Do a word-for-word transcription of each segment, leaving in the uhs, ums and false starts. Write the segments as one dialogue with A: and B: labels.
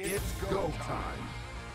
A: It's go time!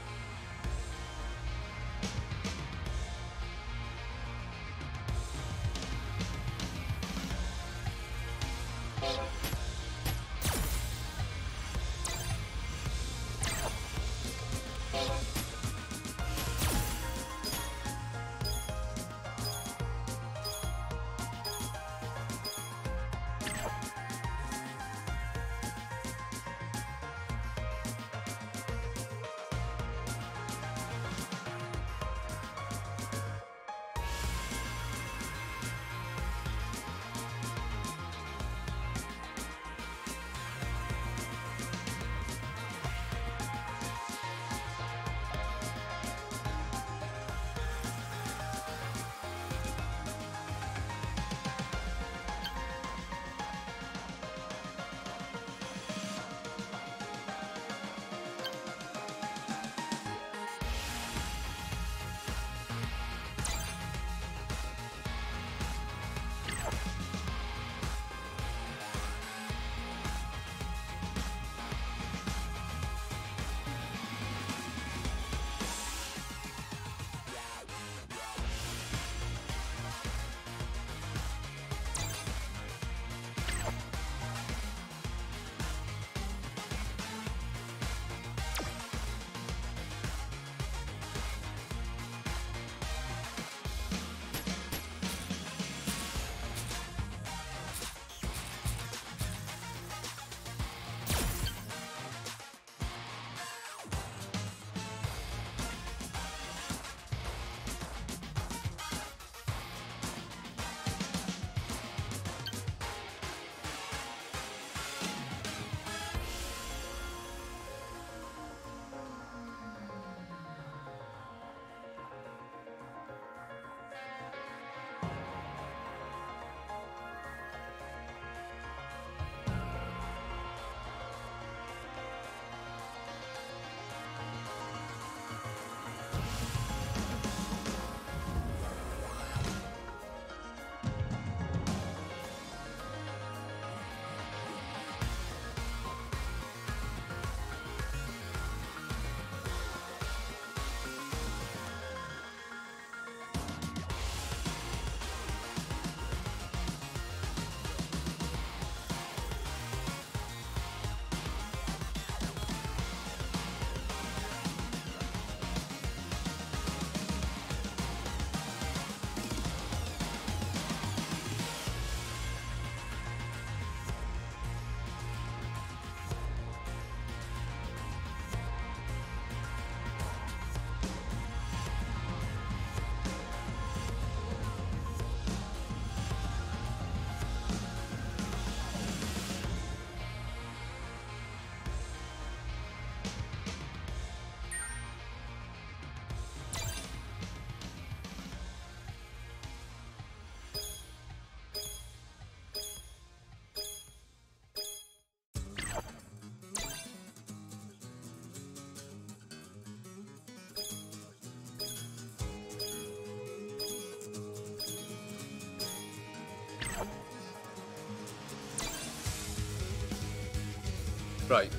B: Right.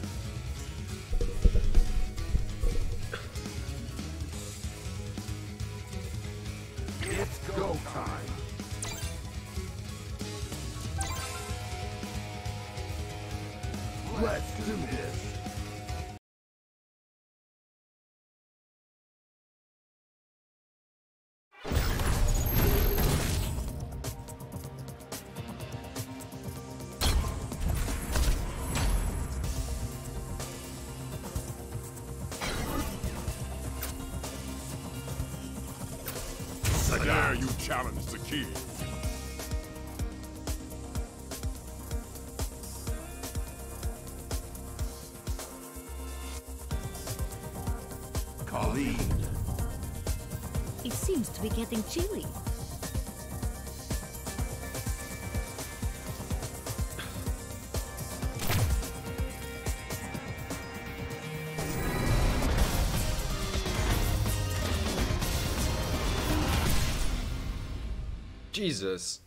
A: It's go time! Let's do this!
C: I dare you challenge the king.
A: Colleen!
D: It seems to be getting chilly.
B: Jesus.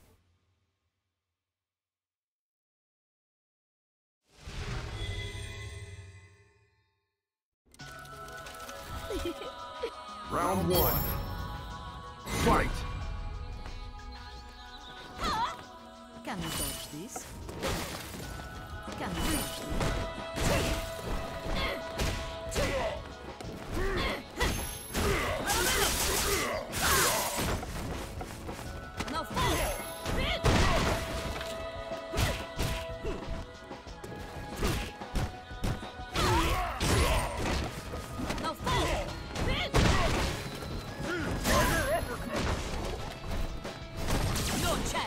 A: Round one. Fight!
D: Can we dodge this? Can we reach this? No fall! No fall! No check!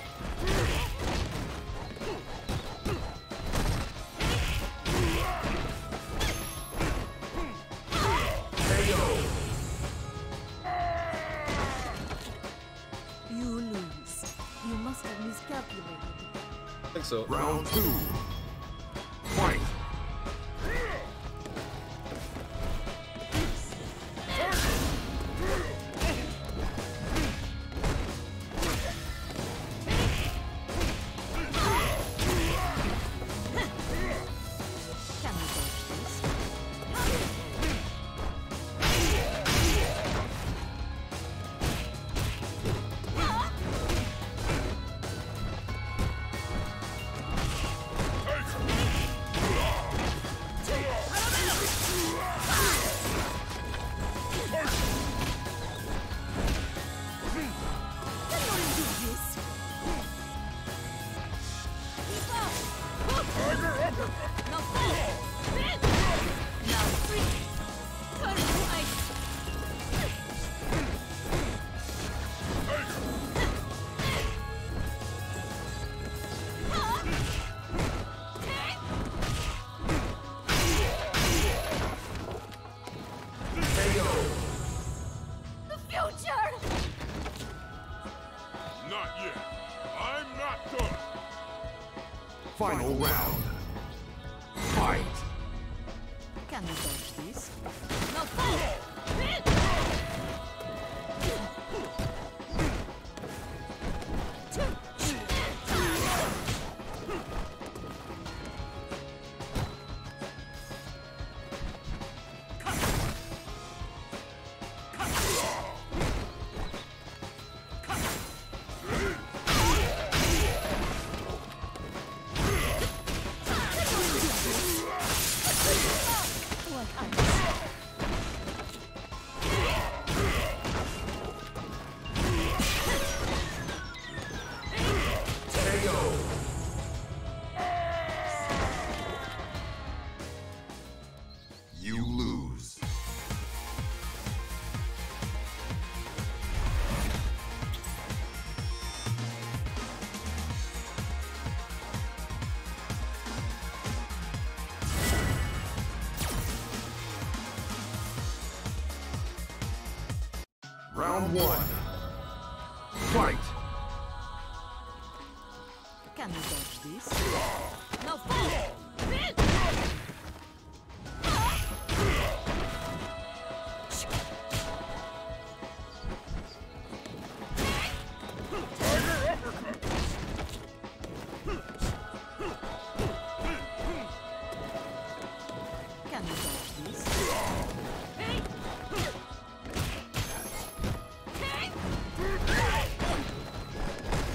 D: You lose. You must have miscalculated.
B: I think so.
A: Round two. Fight!
D: Can we dodge this? Can you do this? Keep up! No fall! Now free! Turn right! The future!
C: Not yet. I'm not done.
A: Final round. Fight!
D: Can we dodge this? No fall! What I
A: You lose. Round one. Fight!
D: Can we dodge this? No fall! Can we dodge this?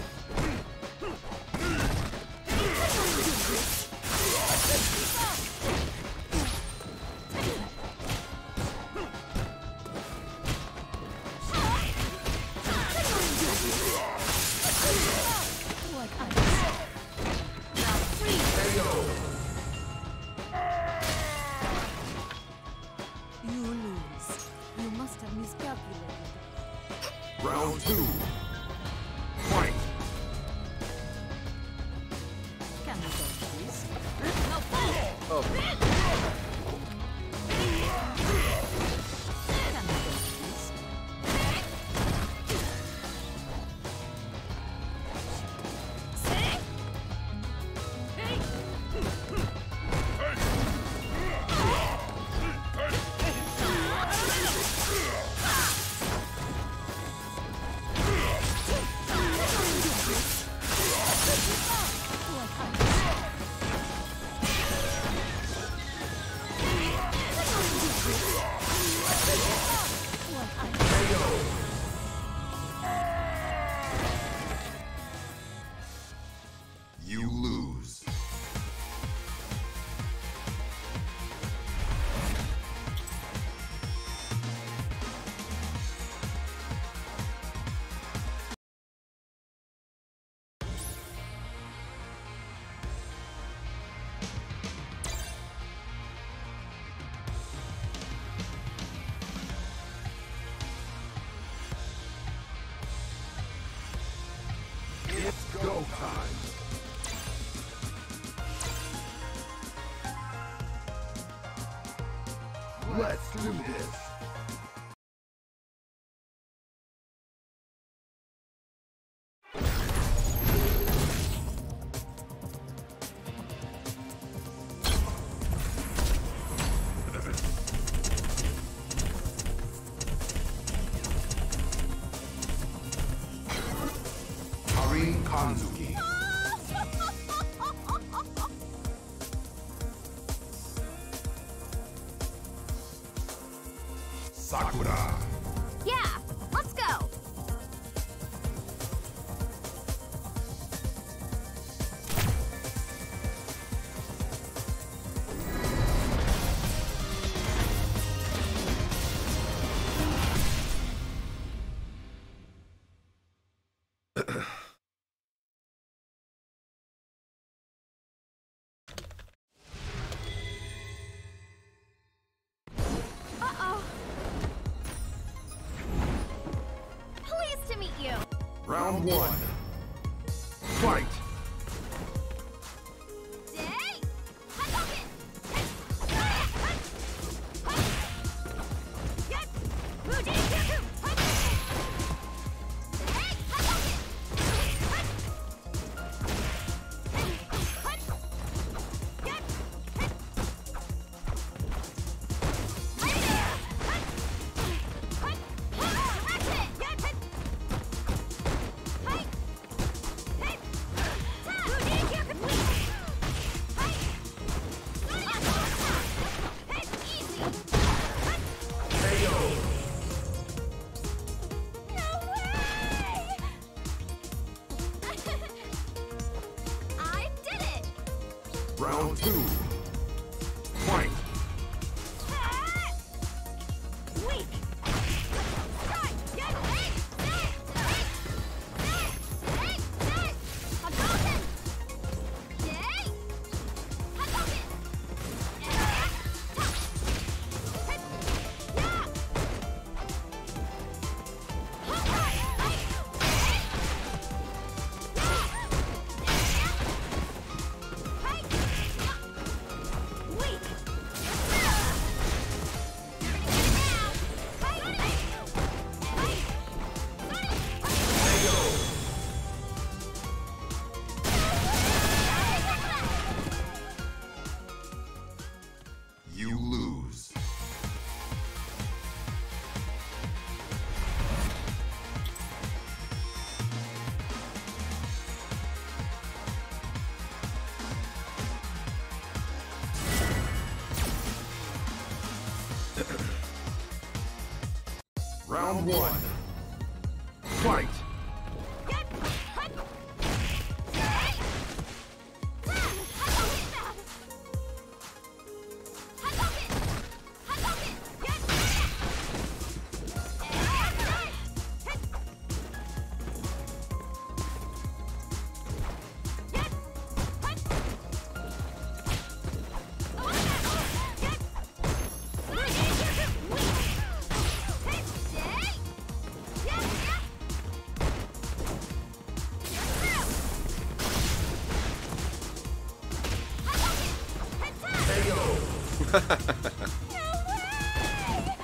D: Keep up!
A: It's go time. Let's do this. Kanzuki. Sakura.
D: Yeah, let's go.
A: Round one. Fight! Round two. Fight!
D: Weak!
A: You lose. Round one. Fight!
D: No way!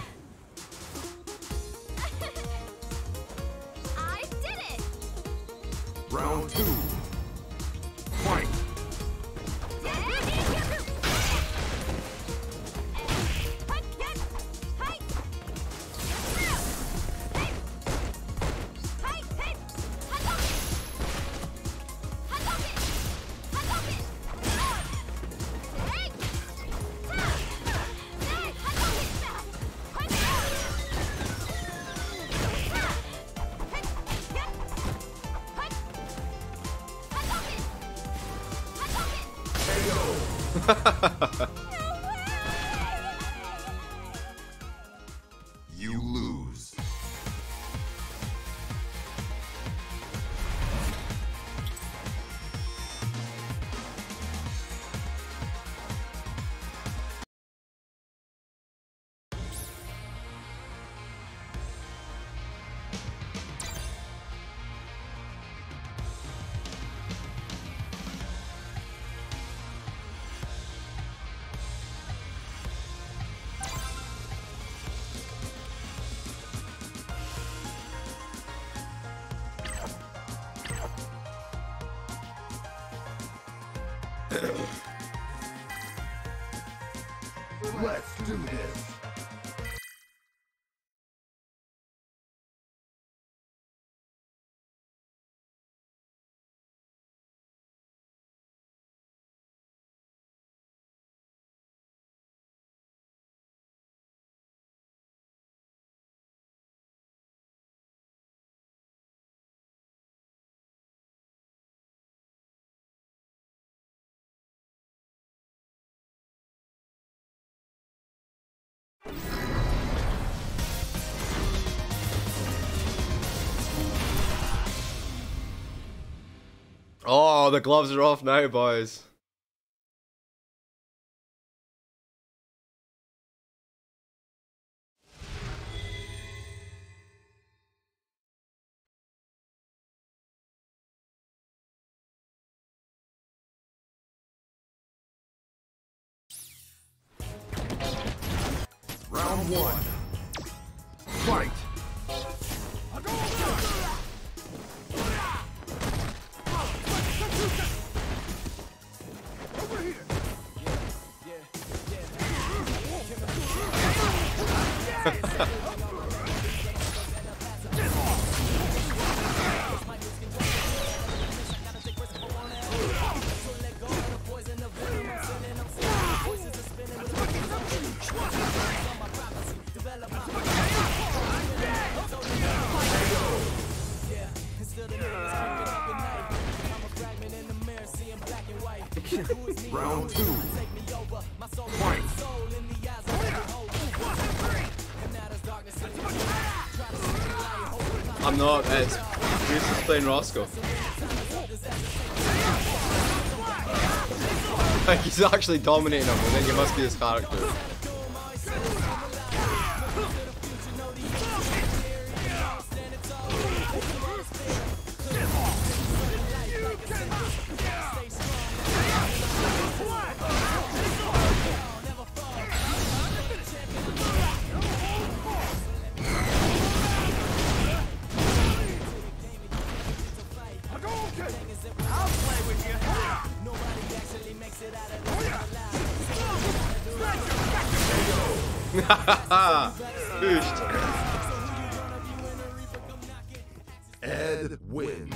D: I did it!
A: Round two. Fight! You lose. Let's do this.
B: Oh, the gloves are off now, boys.
A: Round one. Fight! Round two. Fight!
B: I'm not. It's Bruce is playing Roscoe. Like he's actually dominating him, and then you must be his character. Pushed.
A: Ed wins.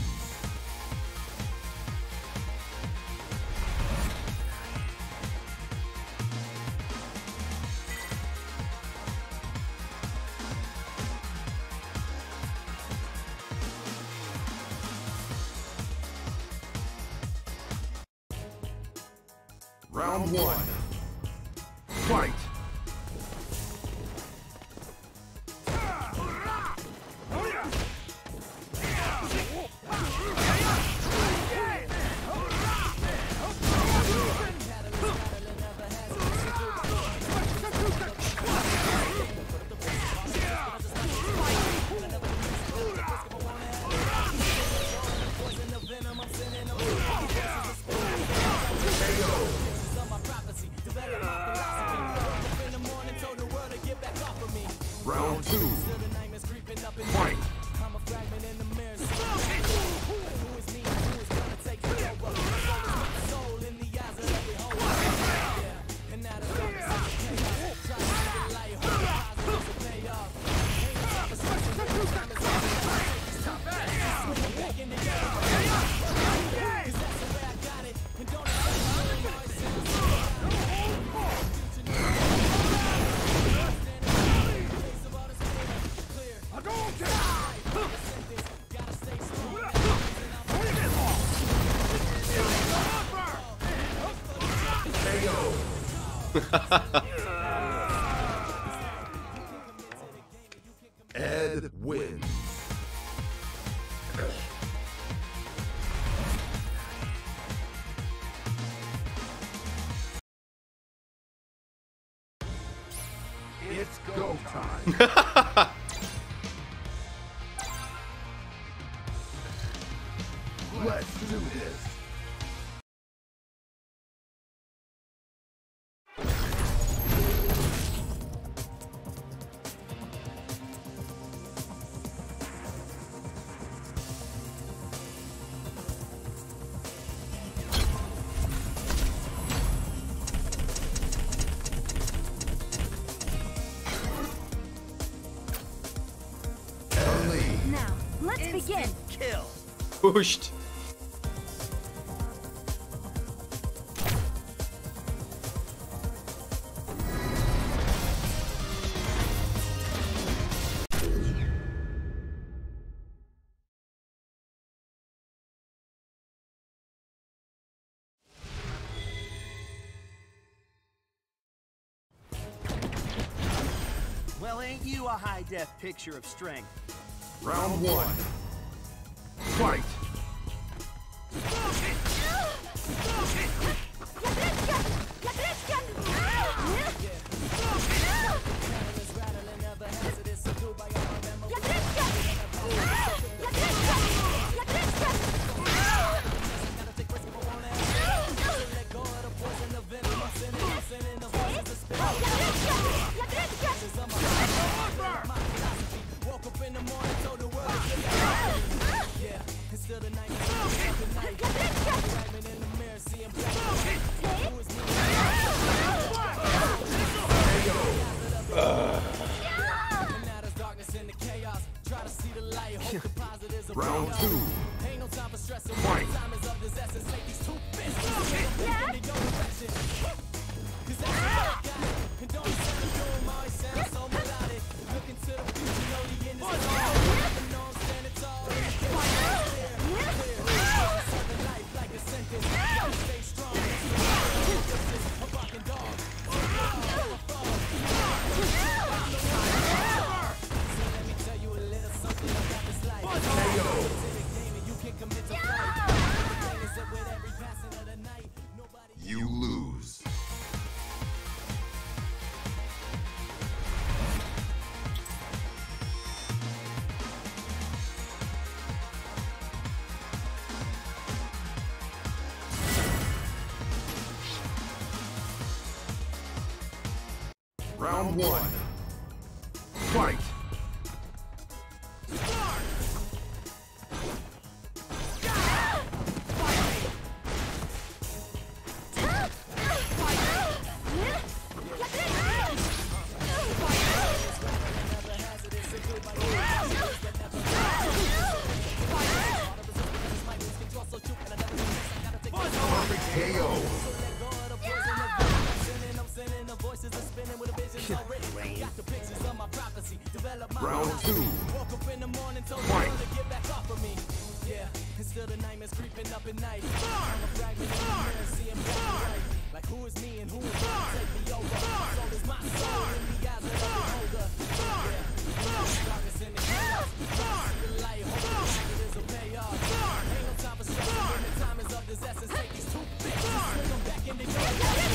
A: Round one. Fight! Round two. Fight! Ed wins. It's go time. Let's do this.
D: again.
E: Kill.
B: Pushed.
E: Well, ain't you a high-def picture of strength?
A: Round one. Fight! Round two. Fight! You lose. Round one. Fight! K O. Round two. Fight!
F: Yeah, instead of nightmares creeping up at night. I'm a fragment in the mirror, seeing black and white. Like who is me and who is gonna take me over? Soul is my soul in the eyes of the beholder. Yeah, darkness in the chaos. See the light, hope the positive will pay off. Ain't no time for stress when the time is of this essence. Take these two bitches, swing them back in the door.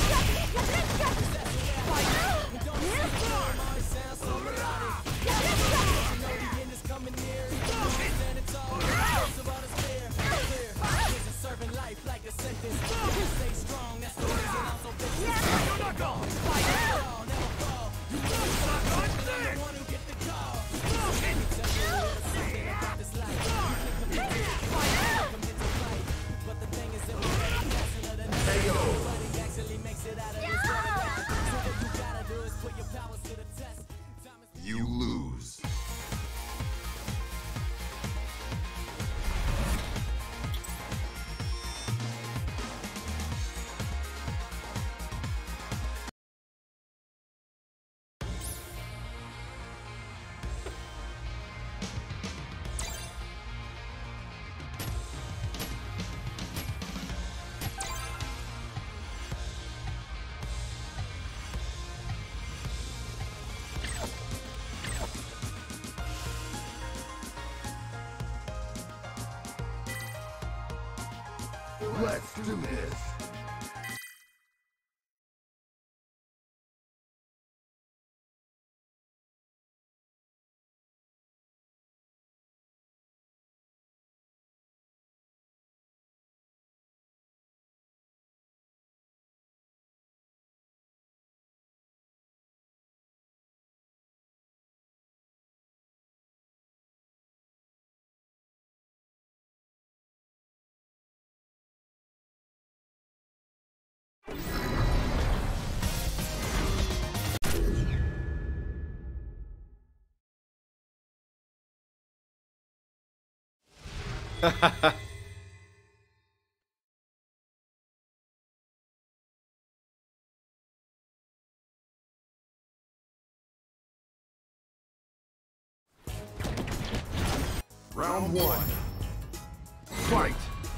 F: And don't see the storm, always sounds so melodic. You know the end is coming near, even though it's and it's all. It's about us clear, clear. It's serving life like a sentence. Stay strong, that's the reason I'm so vicious. You're not gone, fight it all, never fall. You know it's not good, but I'm the one who get the call. Let me tell you a little something about this life. You can commit to it, commit to fight. But the thing is that we're ready passing of the night. Nobody actually makes it out of this world. So what you gotta do is put your powers to the test. Time is
A: You lose. Let's do this. Round one. Fight!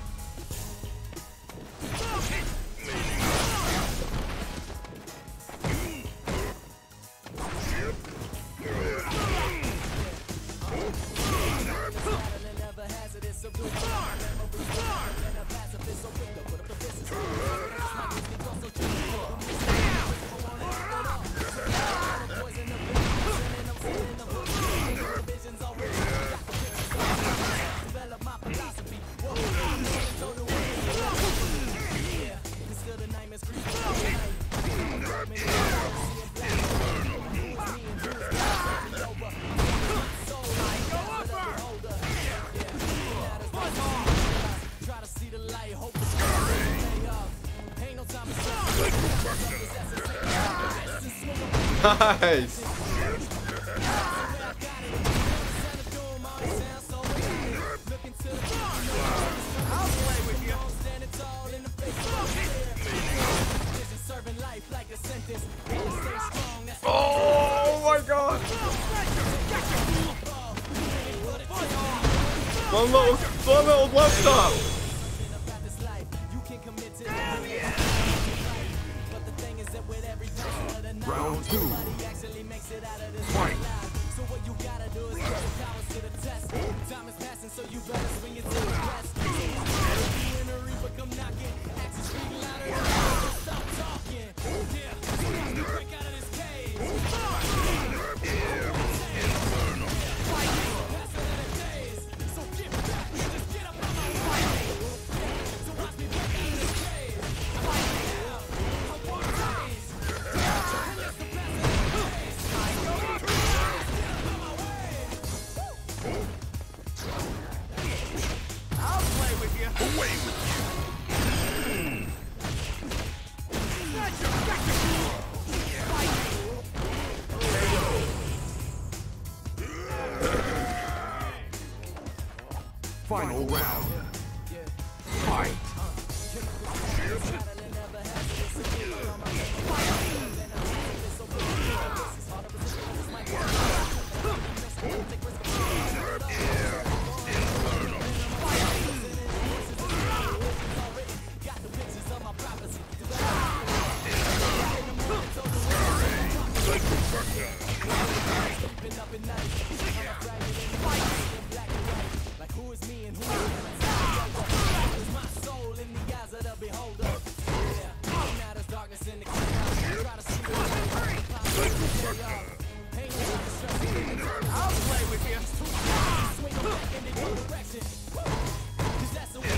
B: Nice. Oh my god. One little, one little left up.
A: Round two. Fight!
F: So what you gotta do is put your powers to the test. Time is passing, so you better swing it to the rest. You in a reaper, come knocking. Actions speak louder than words, so stop talking. Yeah, so watch me break out of this cage. So get back, just get up on my way. So watch me break out of this cage. I want taste. I'll play with you.
C: Away with you.
A: Final round. Fight!
F: Like who is me and who is my soul in the eyes of the beholder. Yeah, now there's darkness in the cloud. Try to see the light. Ain't no time to stress. I'll play with you. Swing back in your direction. 'Cause that's the way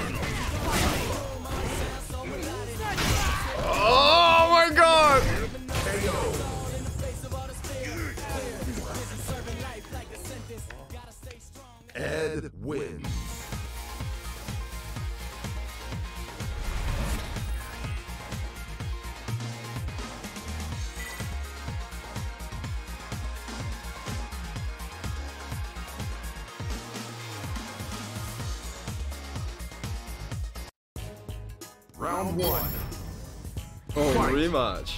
B: Oh my god.
A: Ed wins. Round one.
B: Oh,
A: Fight.
B: rematch.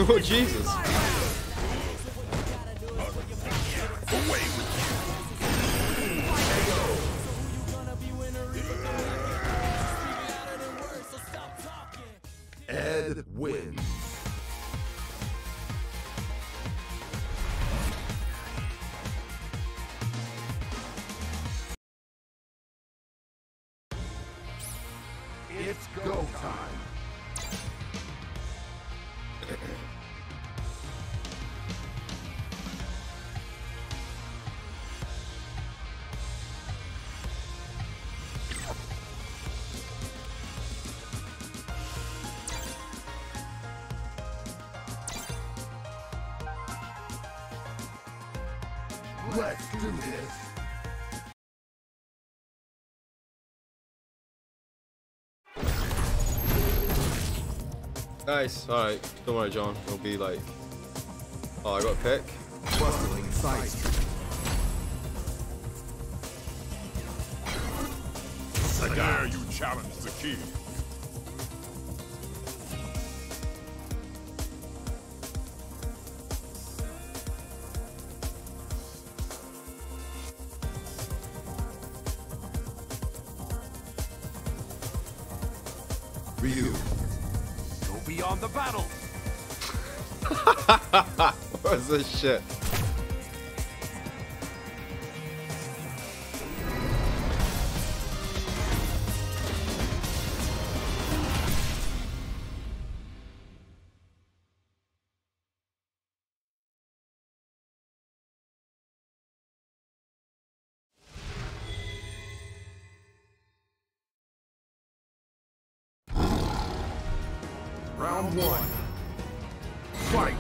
B: Oh, Jesus.
A: Ed wins. It's go time. Let's do this.
B: Nice. Alright. Don't worry, John. It'll be like... Oh, I got a pick.
A: Bustling side street.
C: I dare you challenge the king.
A: Ryu.
E: Go beyond the battle.
B: What is this shit?
A: Round one. Fight.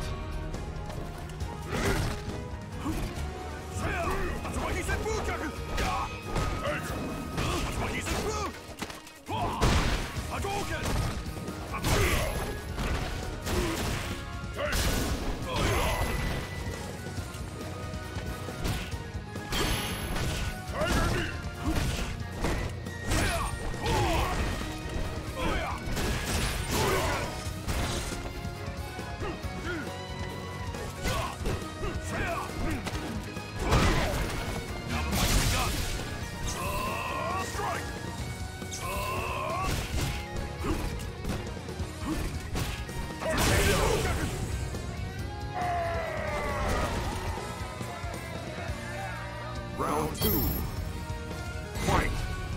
A: Round two. Fight.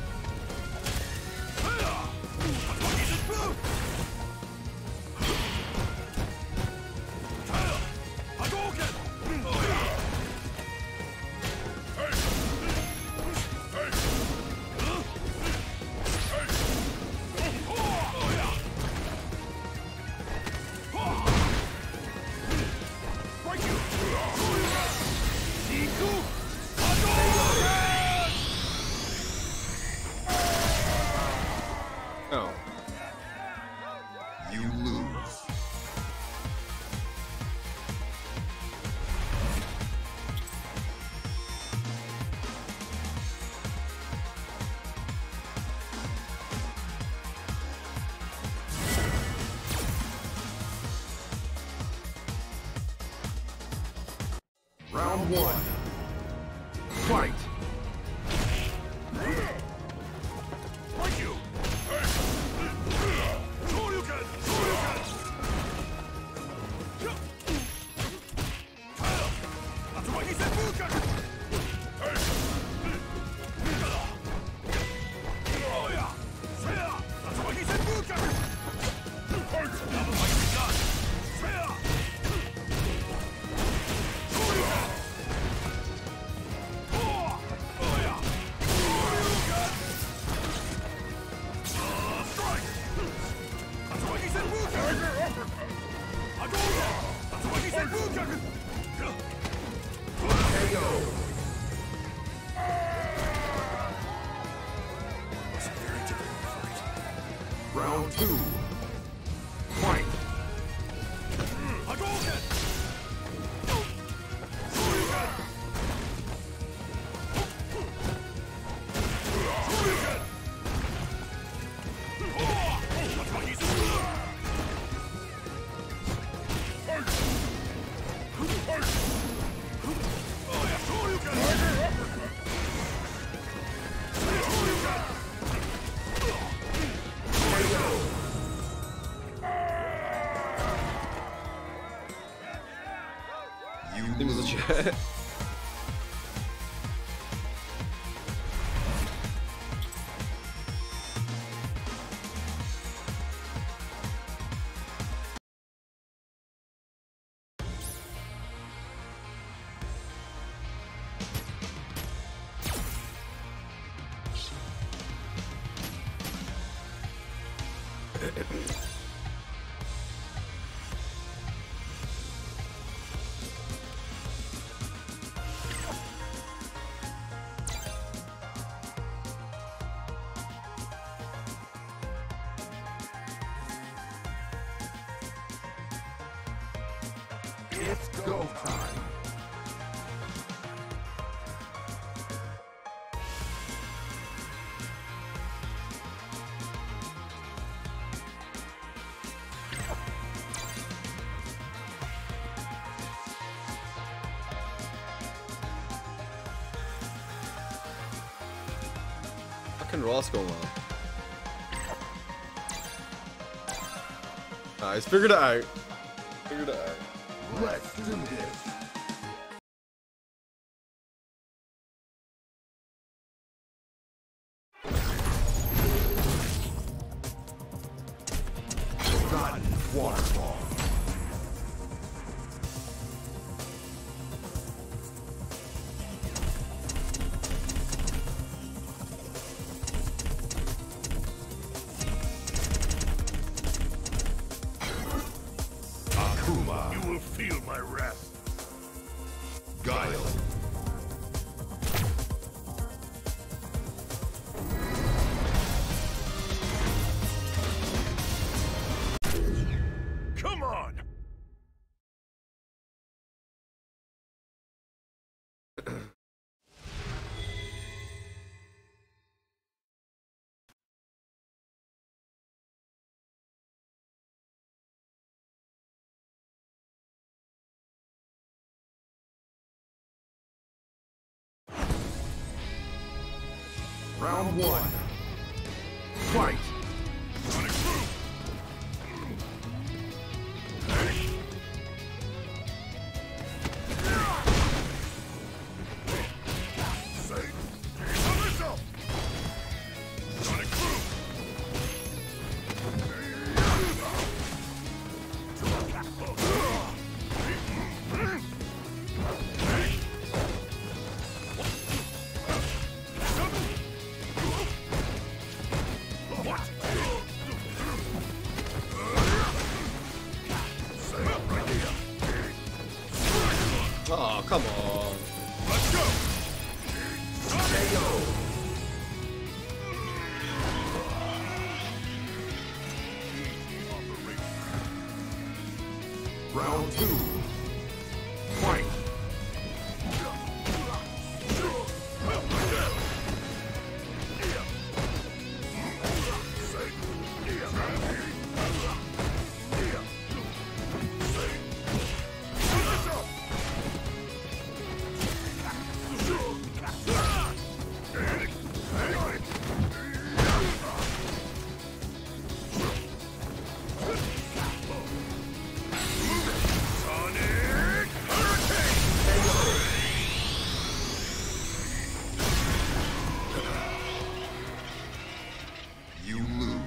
B: Oh.
A: You lose. Round one. Fight. K O. It's go time.
B: Fucking Ross going on. Nice, figured it out. Figured it out.
A: Let's do this. Forgotten waterfall. Akuma.
C: You will feel my wrath.
A: Guile.
C: Come on!
A: Round one. Fight.
C: Sonic Boom! Say, cover yourself! Sonic Boom! What? Say up right here.
B: Oh, come on.
C: Let's go!
A: K O. Round two. Fight.
C: Sonic Hurricane!
A: You lose.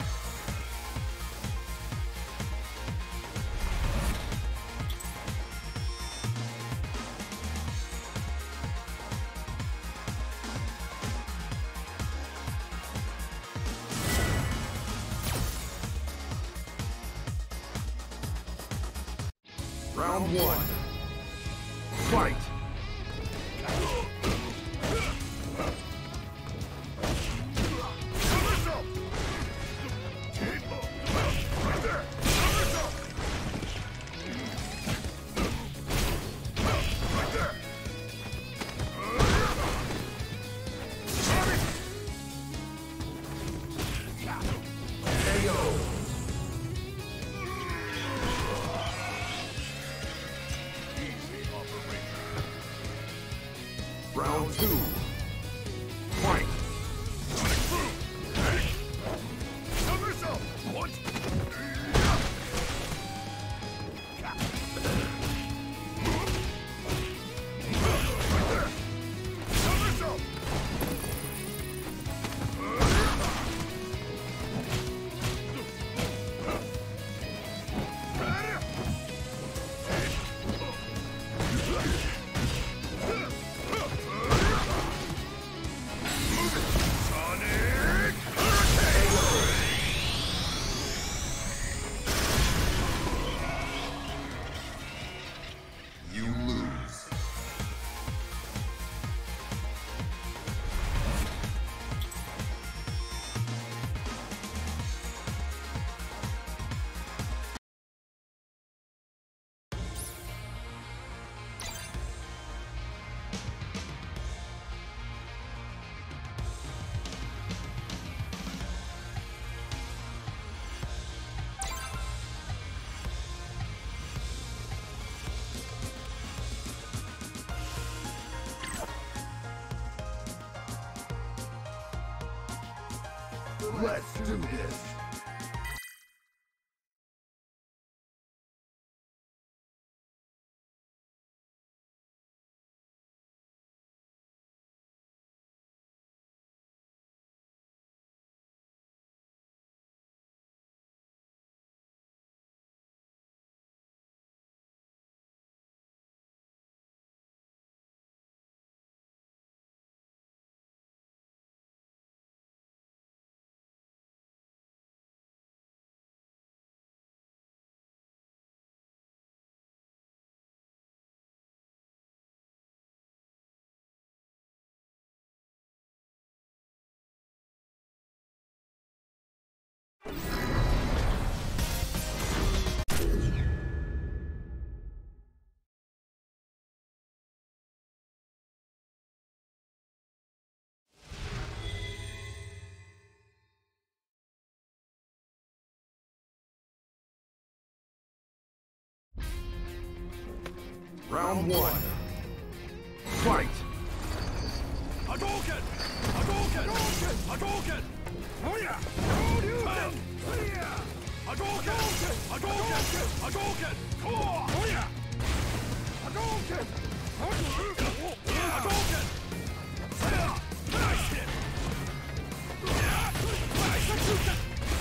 A: Round one. Fight.
C: Cover yourself! Right there! Cover yourself! Right there! Sonic!
A: K O.
C: Easy operator.
A: Round two. Fight.
C: Sonic Boom! Cover yourself! What?
A: Let's do this. Round one. Fight!
E: Hadouken! Hadouken! Hadouken! Oh yeah! Hadouken! Hadouken! Hadouken! Hadouken! Oh yeah! Hadouken! Hadouken! Nice hit! Nice Hadouken!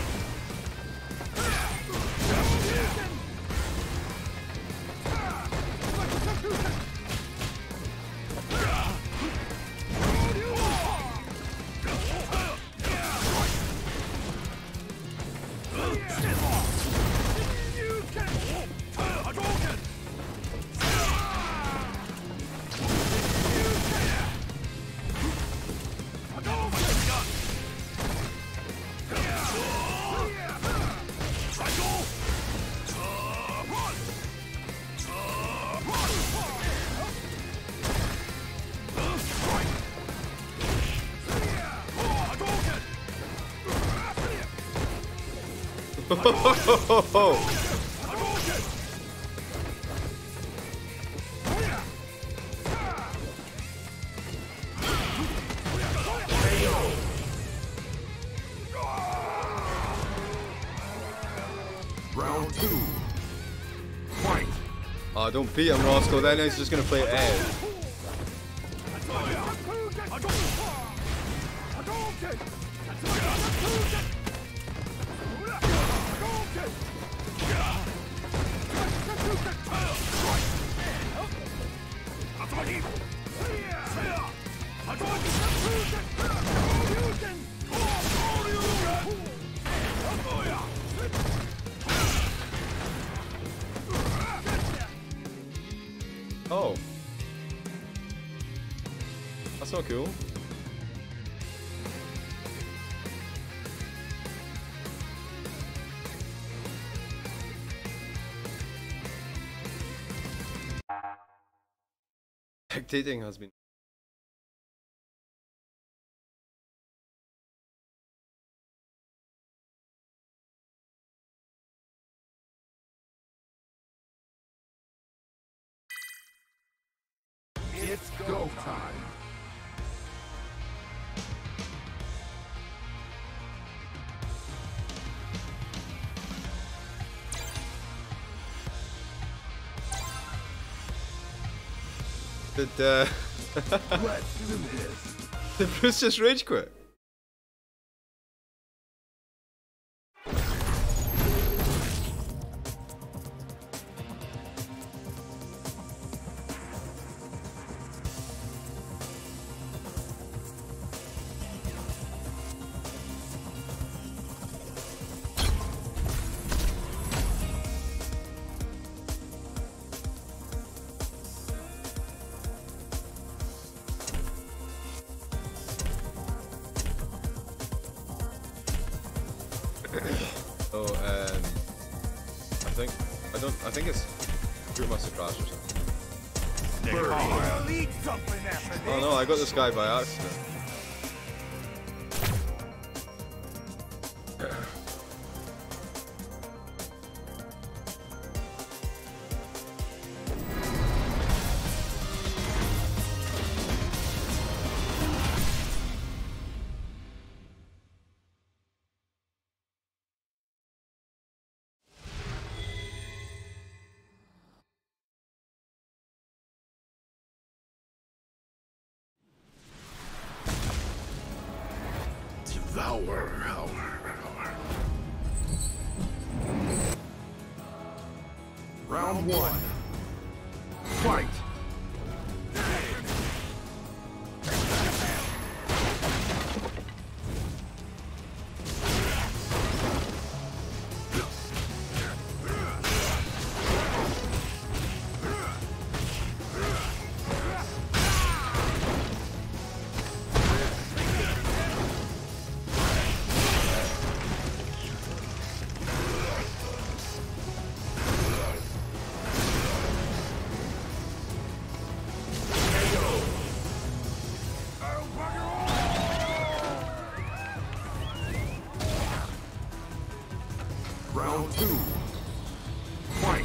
A: Round two. Fight!
B: Oh, don't beat him, Roscoe. Then he's just gonna play it out. Oh. That's not cool. Spectating has been
A: It's go time.
B: Did uh
A: Let's do this.
B: did Bruce just rage quit? Oh, um, I think I don't. I think it's Drew must have crashed or something.
E: I'll eat something after
B: Oh no, I got this guy by accident.
A: Hour, hour, hour. Round one. Fight! Round two. Fight!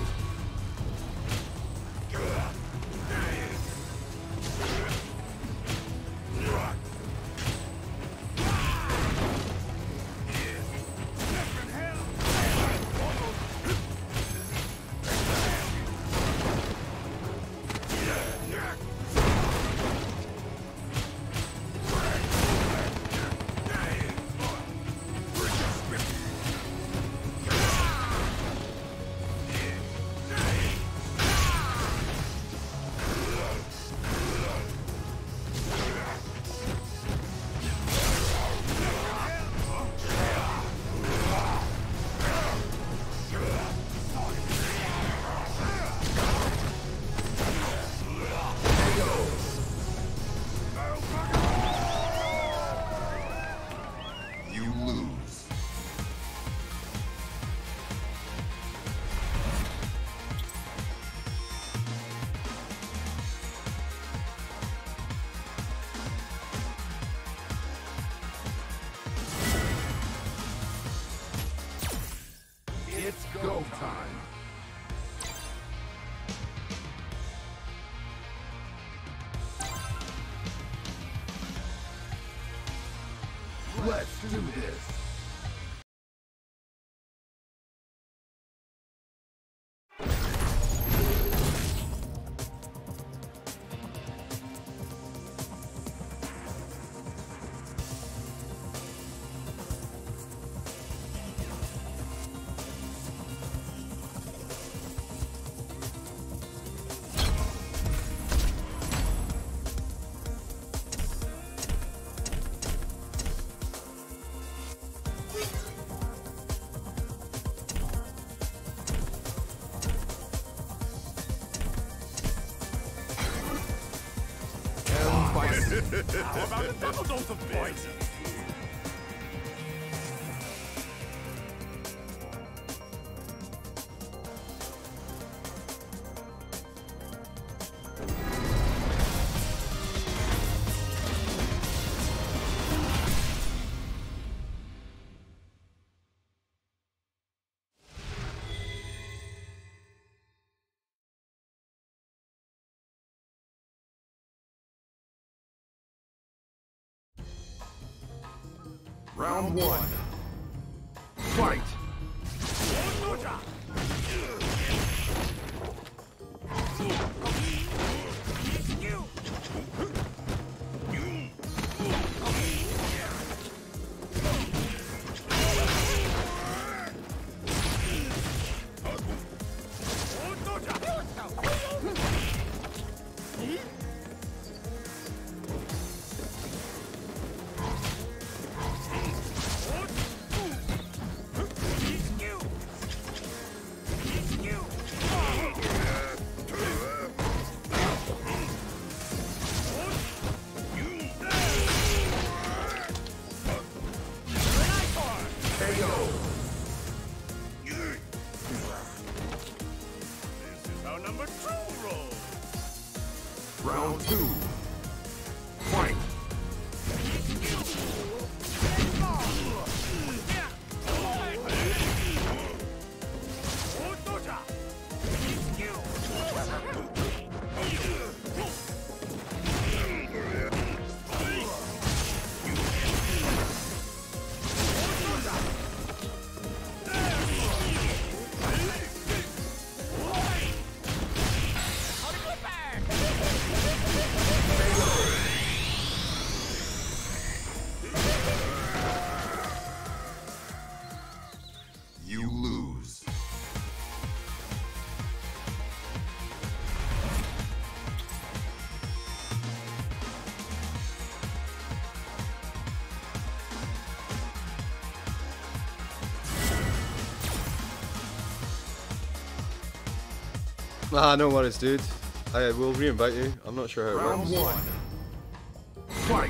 A: You lose. It's go time. Let's do this.
E: How about a double dose of poison?
A: Round one. Fight!
B: Ah, no worries, dude. I will re-invite you. I'm not sure how it
A: Round
B: works.
A: one. Fight.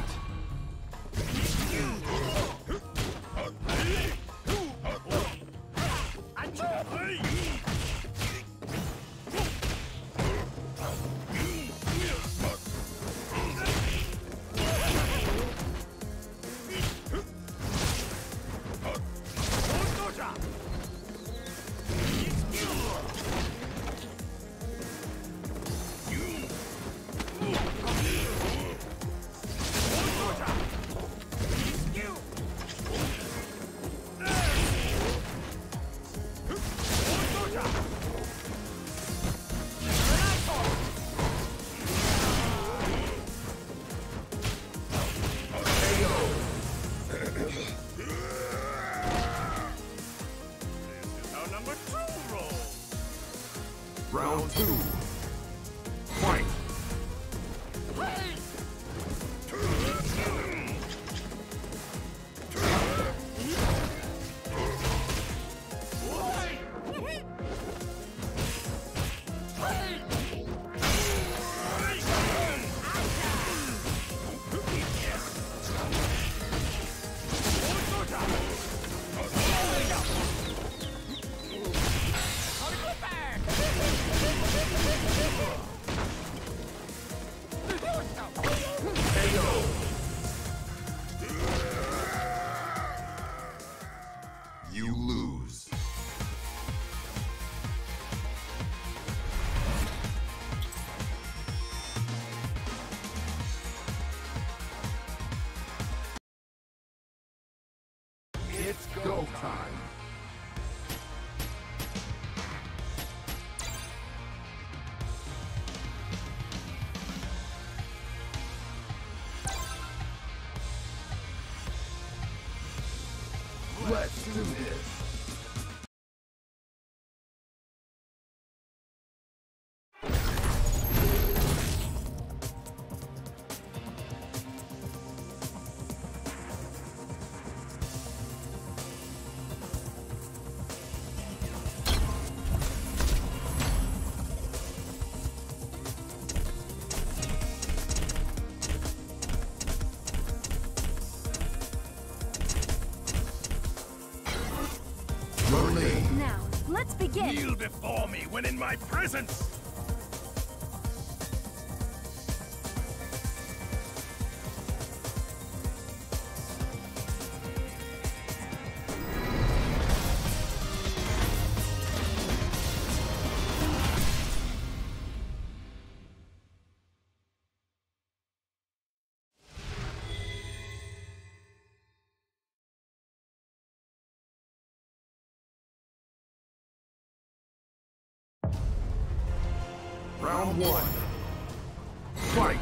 A: Round two. Fight. You lose. It's go time. Let's do this.
D: Now, let's begin.
E: Kneel before me when in my presence.
A: Round one. Fight.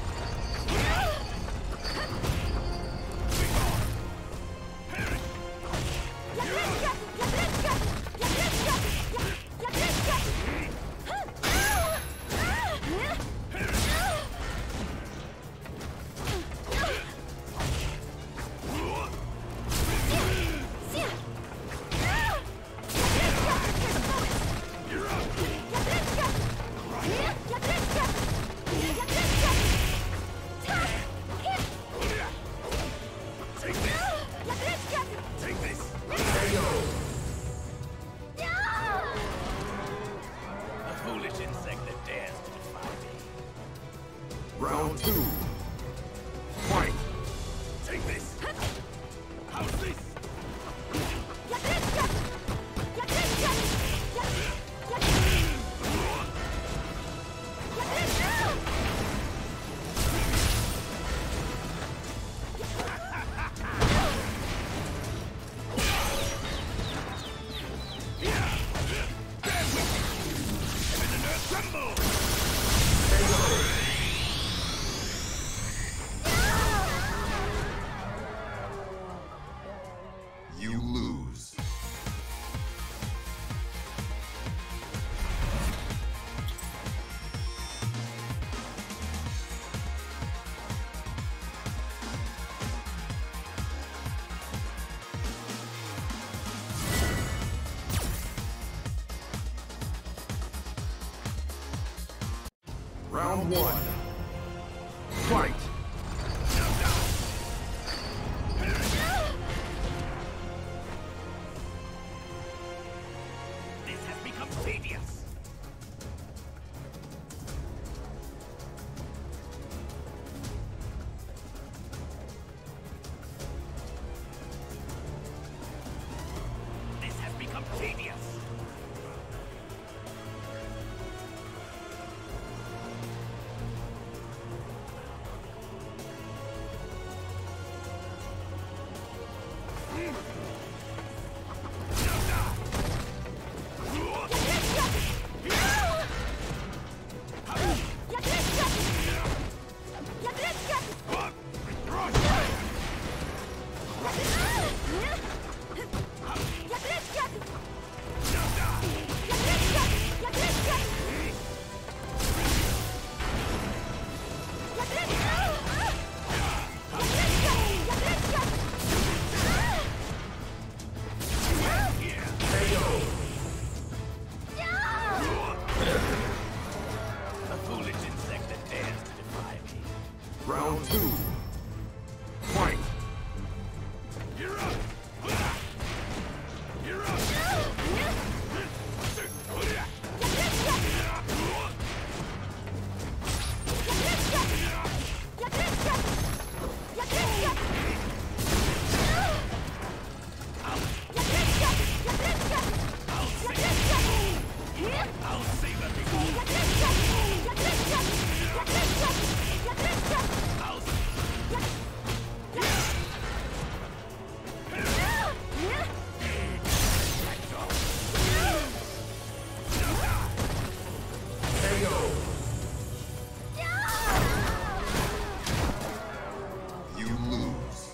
A: Round two. Fight.
E: Take this. How's this?
A: Round one. Fight!
E: This has become tedious. This has become tedious.
A: Round two. Fight!
E: You're up. You're up. I'll save everyone.
A: You lose.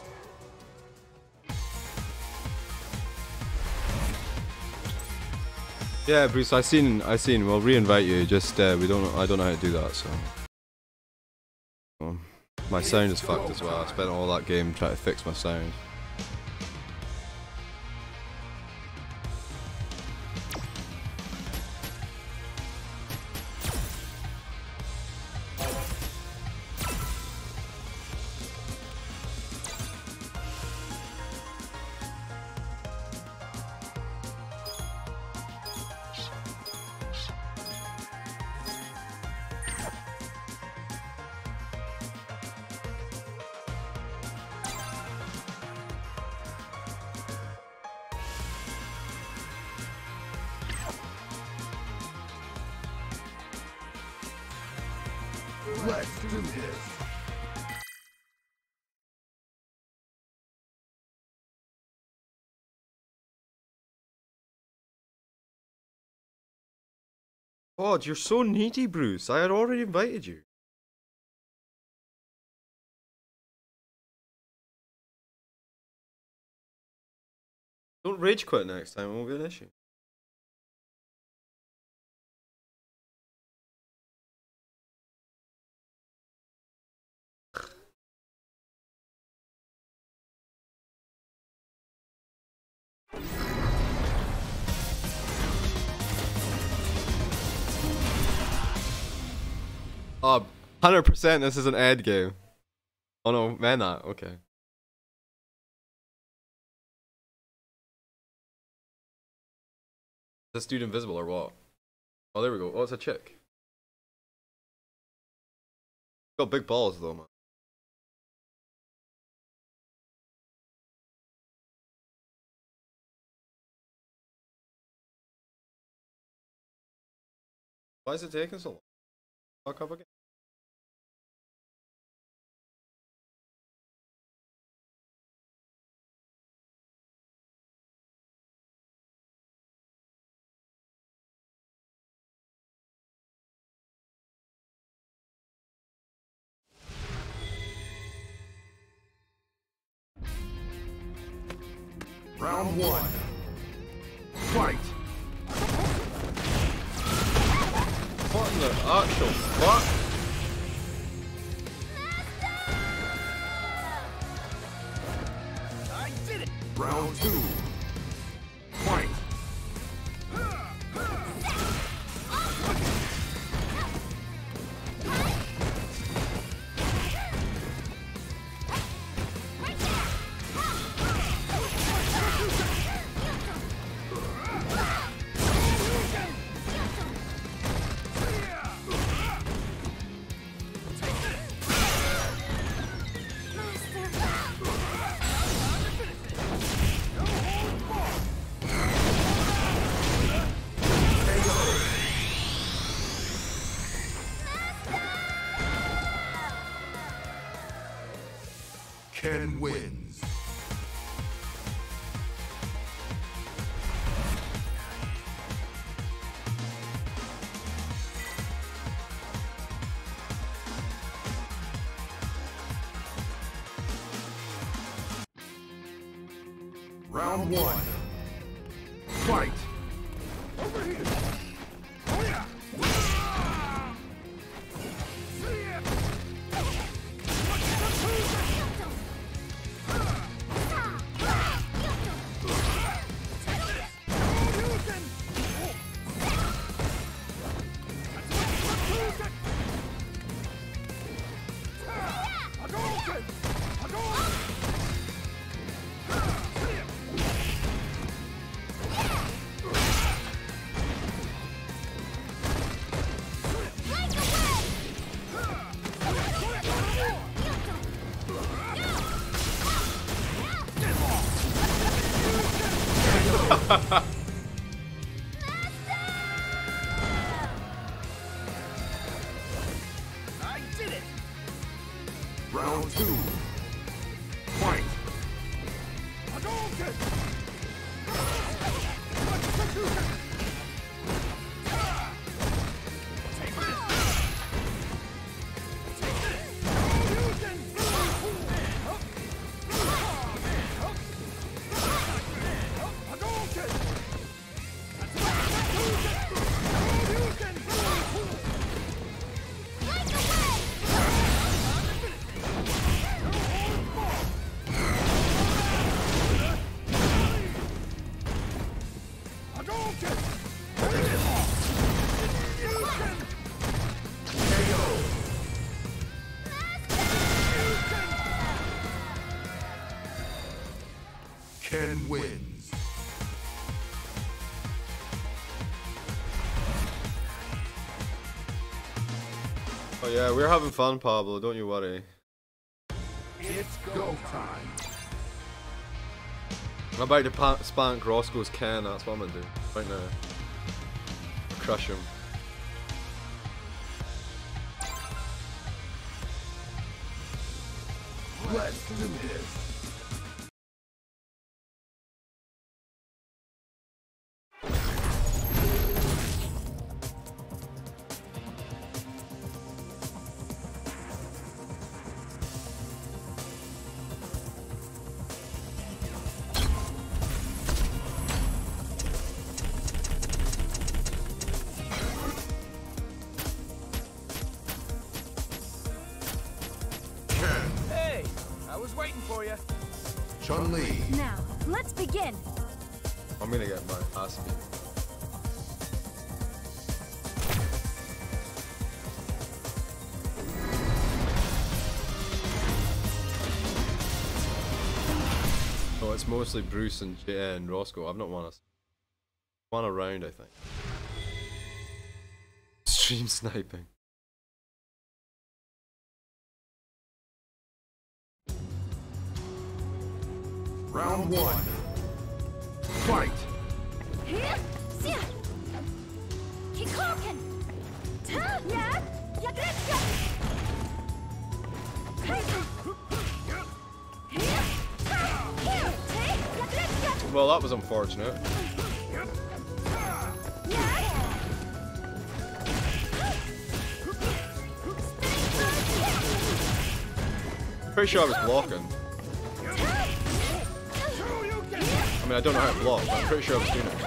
B: Yeah, Bruce, I seen, I seen. We'll re-invite you. Just uh, we don't, I don't know how to do that. So um, my sound is fucked as well. I spent all that game trying to fix my sound.
A: Let's do this.
B: God, you're so needy, Bruce. I had already invited you. Don't rage quit next time, it won't be an issue. Oh, one hundred percent this is an ad game. Oh no, man, that. Okay. Is this dude invisible or what? Oh, there we go. Oh, it's a chick. Got big balls though, man. Why is it taking so long? Fuck up again.
A: Round one. Fight!
B: What in the actual fuck?
E: I did it.
A: Round two. Fight!
E: You're
A: Ken wins. Round one. Fight! Over here! Oh yeah! See ya!
E: I did it!
A: Round two. Fight!
E: Hadouken! Take this! Take this! Hadouken! Hadouken!
A: Ken wins.
B: Oh yeah, we're having fun, Pablo. Don't you worry.
A: It's go time.
B: I'm about to pa spank Roscoe's Ken. That's what I'm gonna do right now. Crush him.
A: Let's do this.
E: Hey! I was waiting for you.
A: Chun-Li.
D: Now, let's begin.
B: I'm gonna get my ass beat. Oh, it's mostly Bruce and J and Roscoe. I've not won a won a round, I think. Stream sniping.
A: Round one. Fight!
D: Here, see. Kikoken. Ta, yeah, yagretka. Hey. Here, ta, here, take, yagretka.
B: Well, that was unfortunate.
D: Yeah.
B: Pretty sure I was blocking. I mean, I don't know how to block, but I'm pretty sure I was doing it.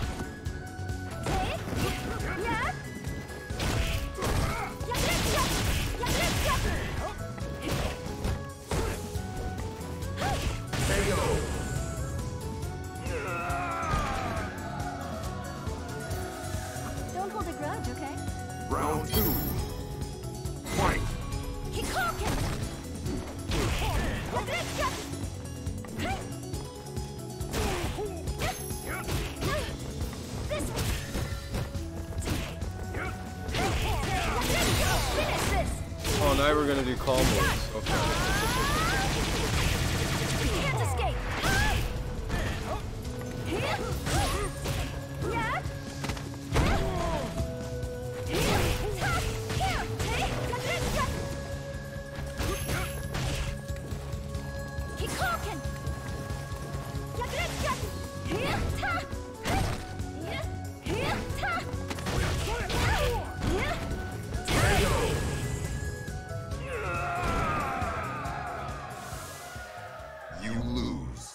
D: Don't hold a grudge, okay?
A: Round two. Fight!
D: Kikoken. Yagretka.
B: Oh, now we're gonna do combos. Okay.
D: Can't escape. Yeah.
A: You lose.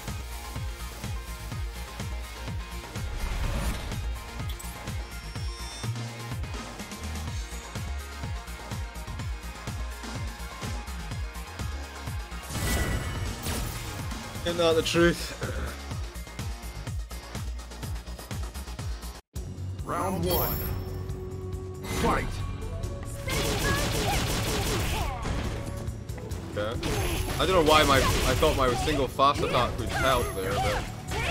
B: Isn't that the truth?
A: Round one. Fight.
B: Okay. I don't know why my I thought my single fast attack would help there, but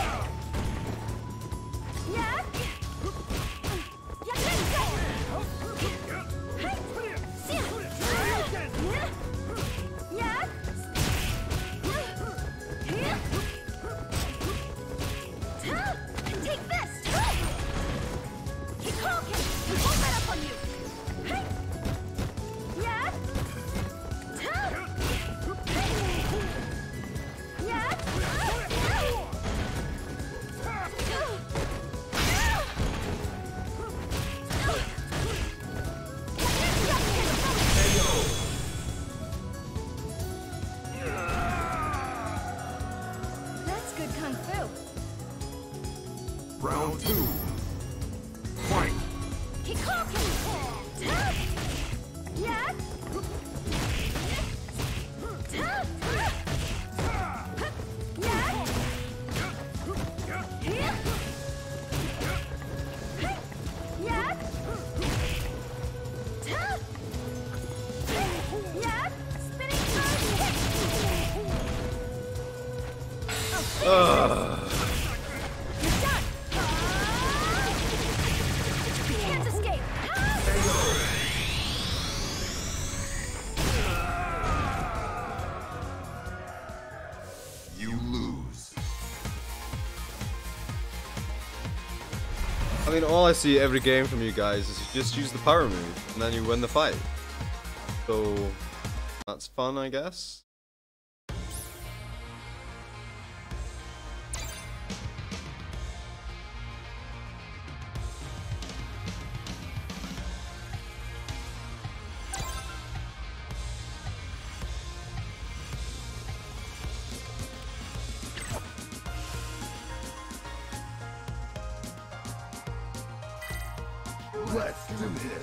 A: Round two. Fight.
B: Ugh.
A: You lose.
B: I mean, all I see every game from you guys is you just use the power move and then you win the fight. So that's fun, I guess.
A: Let's do this.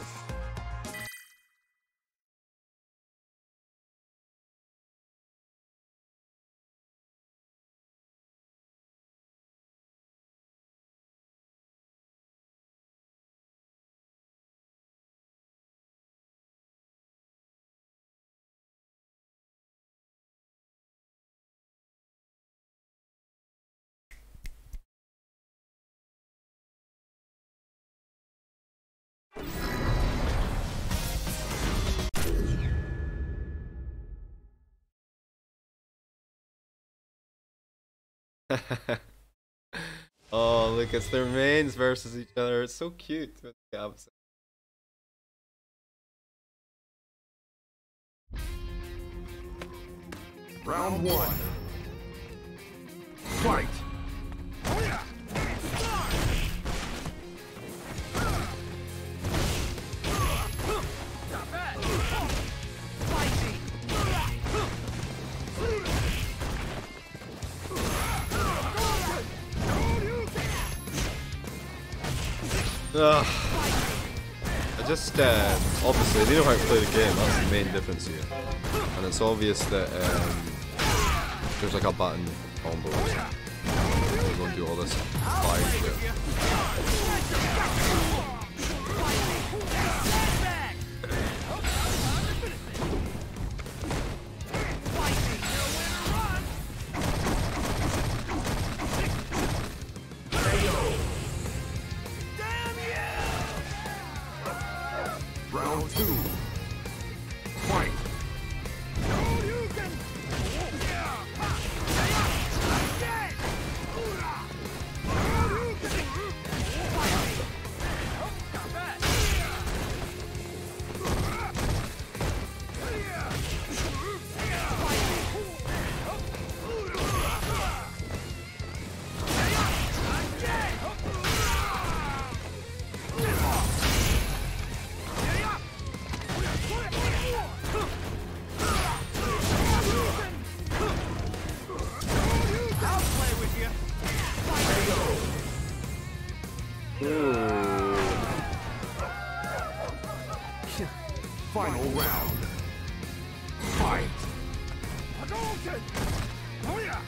B: Oh, look, it's their mains versus each other. It's so cute.
A: Round one. Fight.
B: Ugh. I just, uh, obviously, they know how to play the game, that's the main difference here. And it's obvious that um, there's like a button combo or something. We're going to do all this flying shit.
A: Round two. Fight. round. Fight!
E: Hadouken! Oh yeah!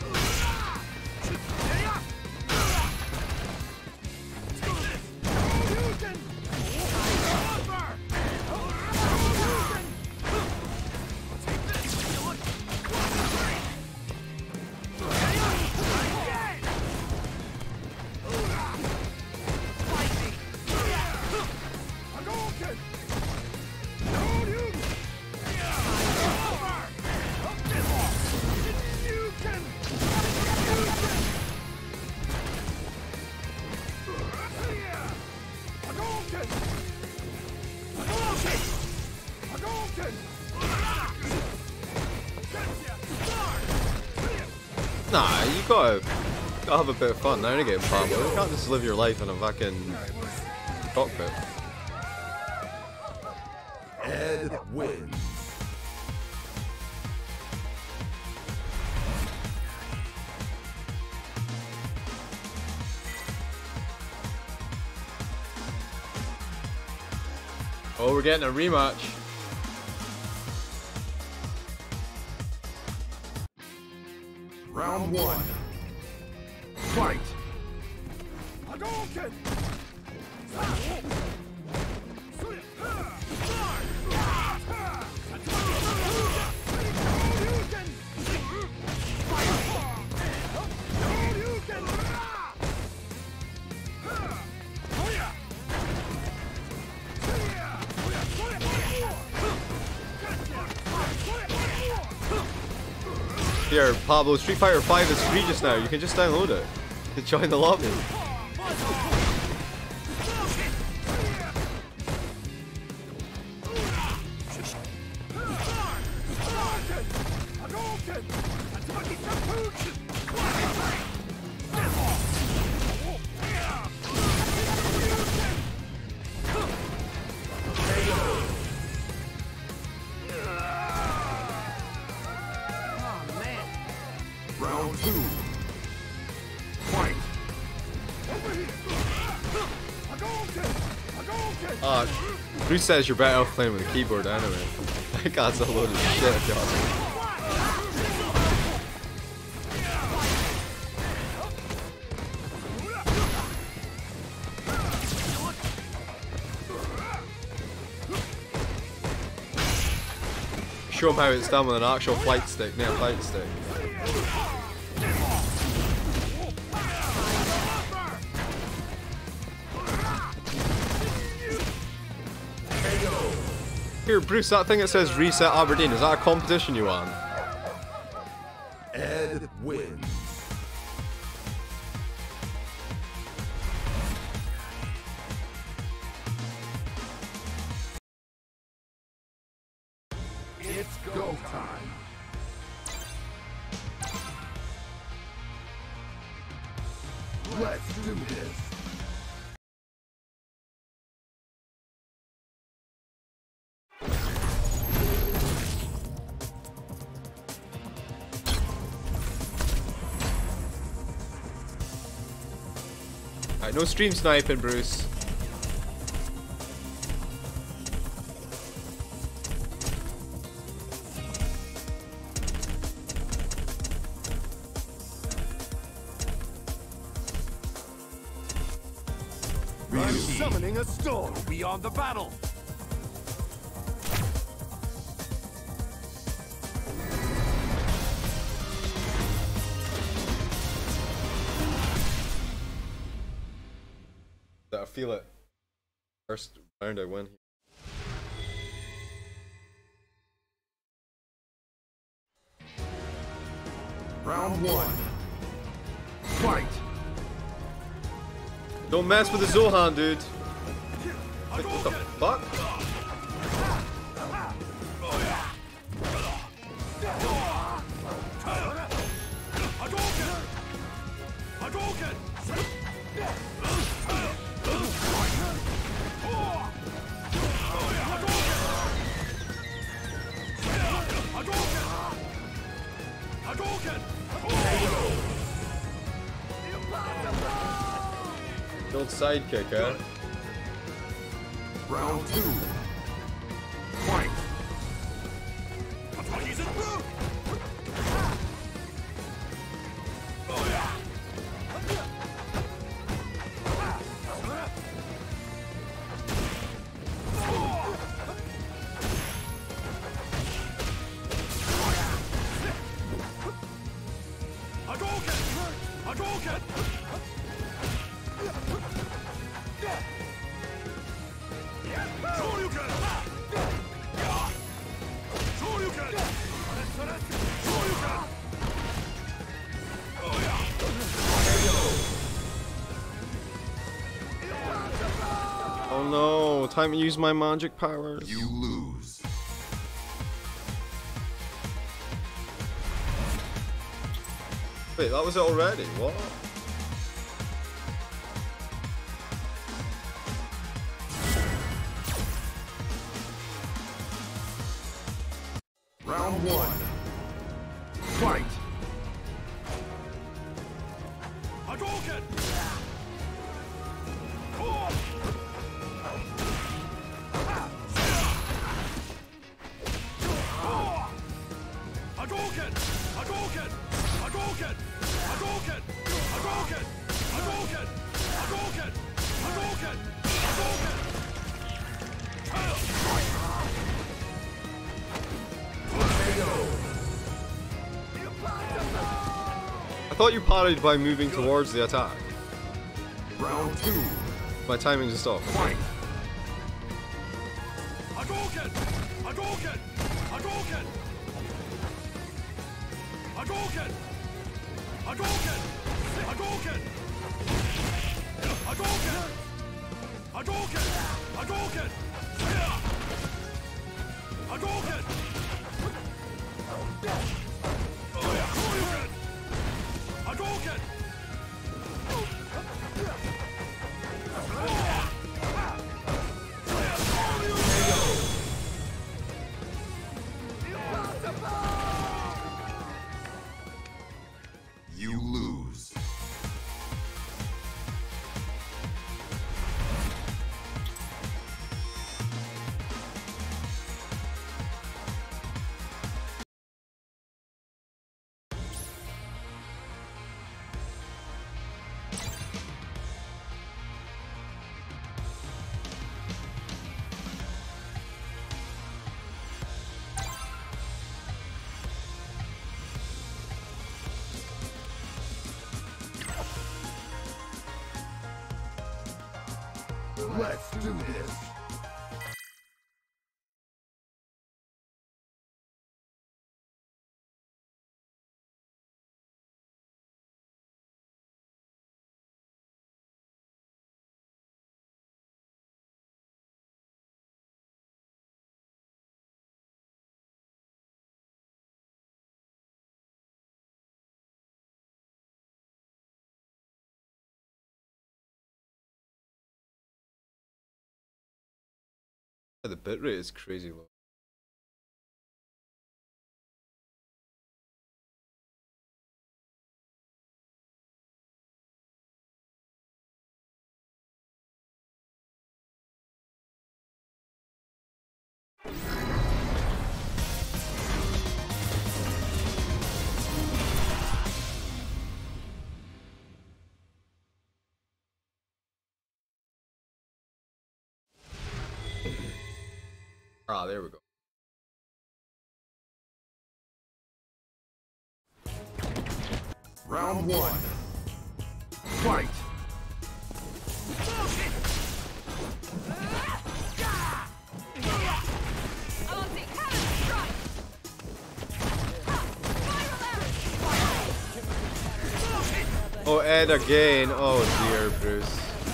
B: Nah, you gotta, gotta have a bit of fun now to get Pablo. You can't just live your life in a fucking cockpit.
A: Ed wins.
B: Oh, we're getting a rematch.
A: Round one. Fight!
E: Hadouken!
B: Here, Pablo, Street Fighter five is free just now. You can just download it to join the lobby.
A: Round two. Fight!
B: Uh, Bruce says you're better off playing with a keyboard anyway. That guy's a load of shit, God. Show him how it's done with an actual flight stick, near a flight stick. Here, Bruce, that thing that says Reset Aberdeen, is that a competition you won?
A: Ed wins. It's go time. Let's do this.
B: Alright, no stream sniping, Bruce.
E: I'm summoning a storm beyond the battle.
B: I feel it. First round I win.
A: Round one. Fight!
B: Don't mess with the Zohan, dude. Like, what the fuck? The old sidekick, eh?
A: Round two. Fight!
E: Hadouken! Shoryuken! Shoryuken! Shoryuken! Oh yeah!
B: Oh no, time to use my magic powers.
C: You lose.
B: Wait, that was it already? What?
A: Round one. Fight!
E: Hadouken! Hadouken! Hadouken! Hadouken! Hadouken! Hadouken! Hadouken! Hadouken! Hadouken! Hadouken!
B: I thought you parried by moving towards the attack.
A: Round two.
B: My timing just off.
A: Fight!
E: Hadouken! Hadouken! Hadouken! Hadouken! Hadouken! Hadouken! Hadouken! Hadouken! Hadouken! Hadouken! Oh yeah! Shoryuken! Hadouken!
C: You lose.
A: Let's do this!
B: The bitrate is crazy low. Ah, there we go.
A: Round one. Fight!
B: Oh, Ed again. Oh dear, Bruce.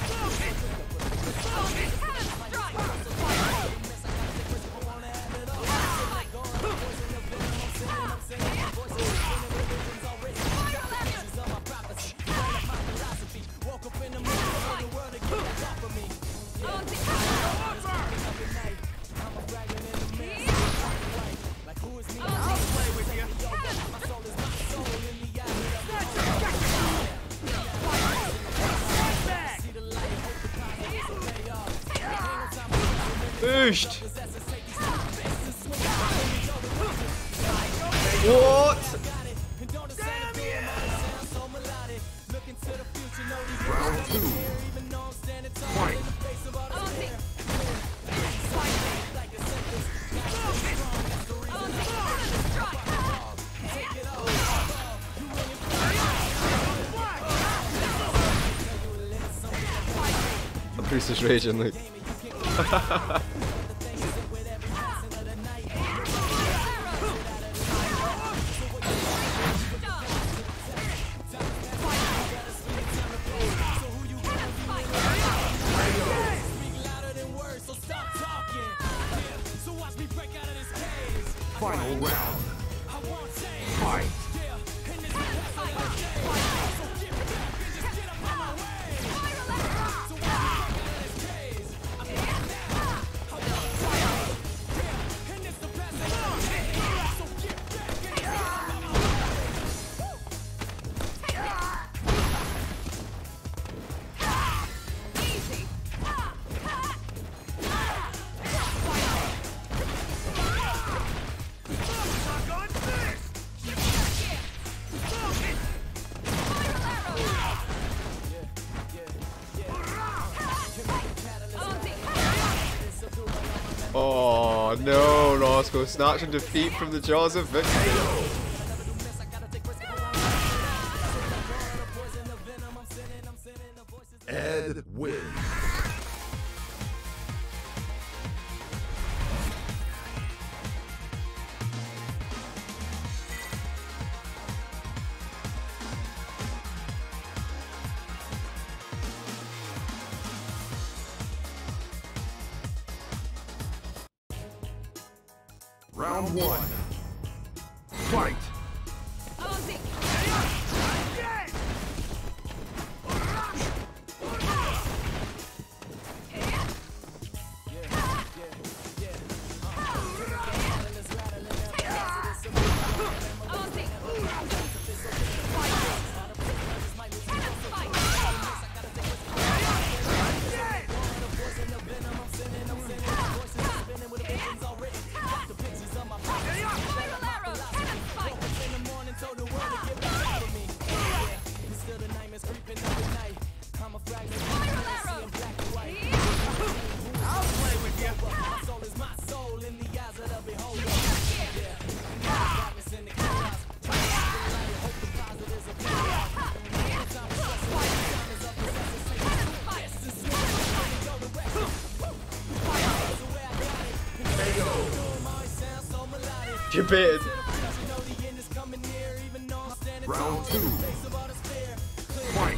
B: Pushed. What?
A: Round two. Fight!
B: increase his rage and look.
A: Final round. Fight.
B: Oh no, Roscoe snatching defeat from the jaws of victory.
A: Ed wins. Round one. Fight.
B: You baited.
A: Round two. Fight.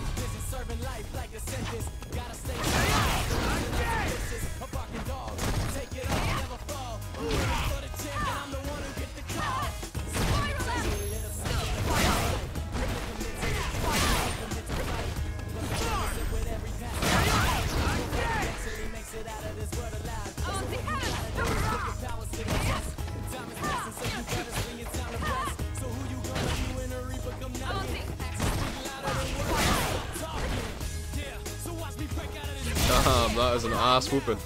B: Damn, that is an ass whooping.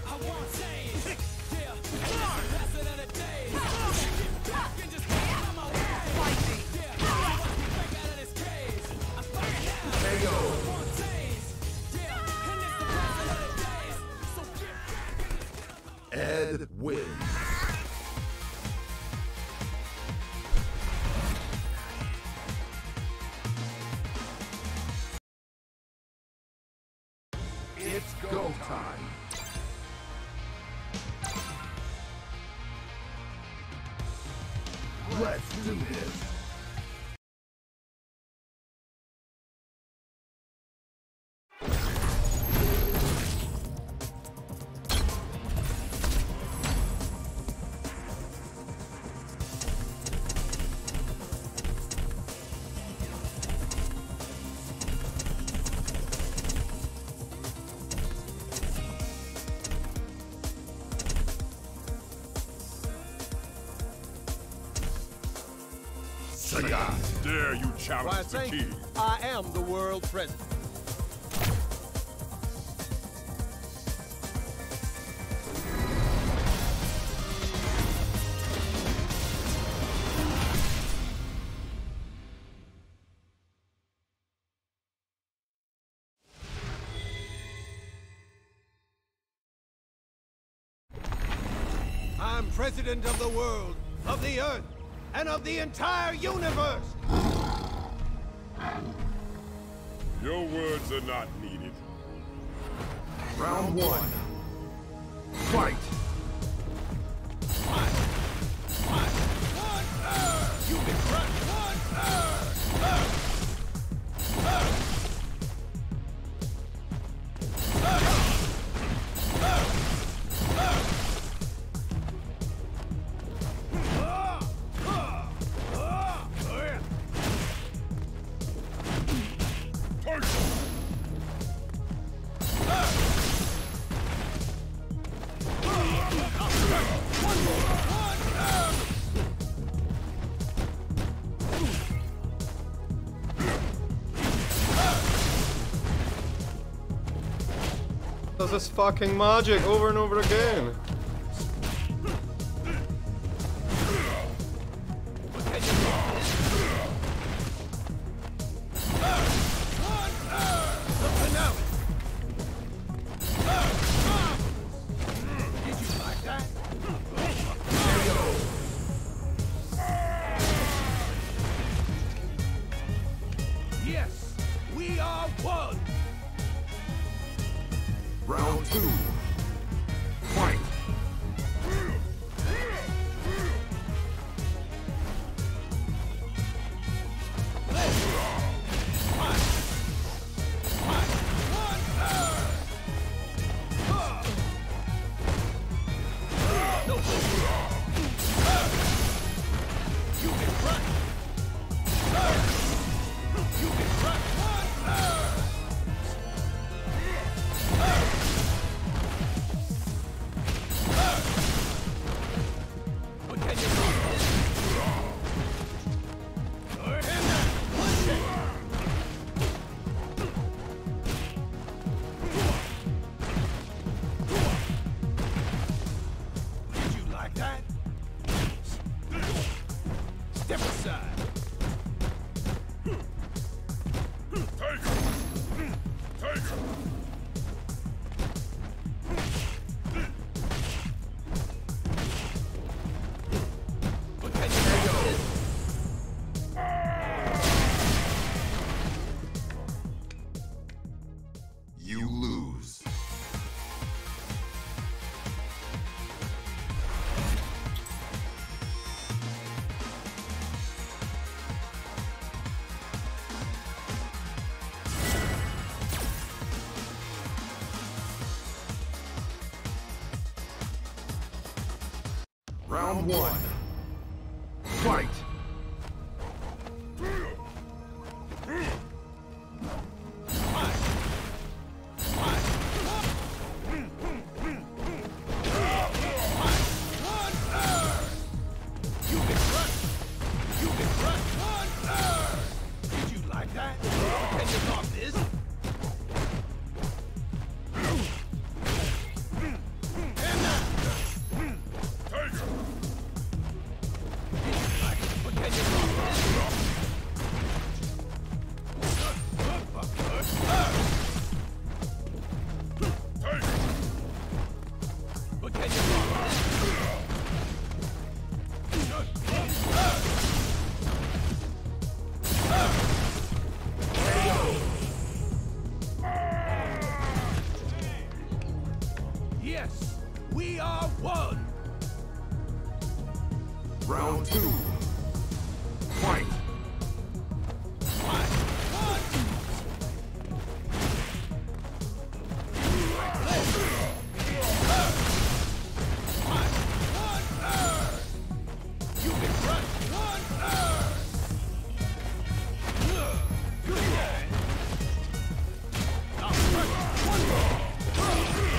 A: Ed wins. It's go time. Let's do this.
C: Dare you challenge
E: Why,
C: the
E: thank
C: king?
E: you. I am the world president. I'm president of the world, of the earth, and of the entire universe!
C: Your words are not needed.
A: Round one. Fight!
E: You can crush one.
B: Does this fucking magic over and over again?
E: Did you like that? Yes, we are one.
A: Round two. Fight!
E: You can crush. You can crush one. What can you do? Did you like that? Step aside. What can you do?
A: You lose. Round one. Fight!
E: You can crush. You can crush one. Did you like that? Can you knock this? And now. Did you like it? But can you knock this? But can you knock this? Yes, we are one.
A: Round two. Fight!
E: You can crush one. Good guy. I'll crush one more.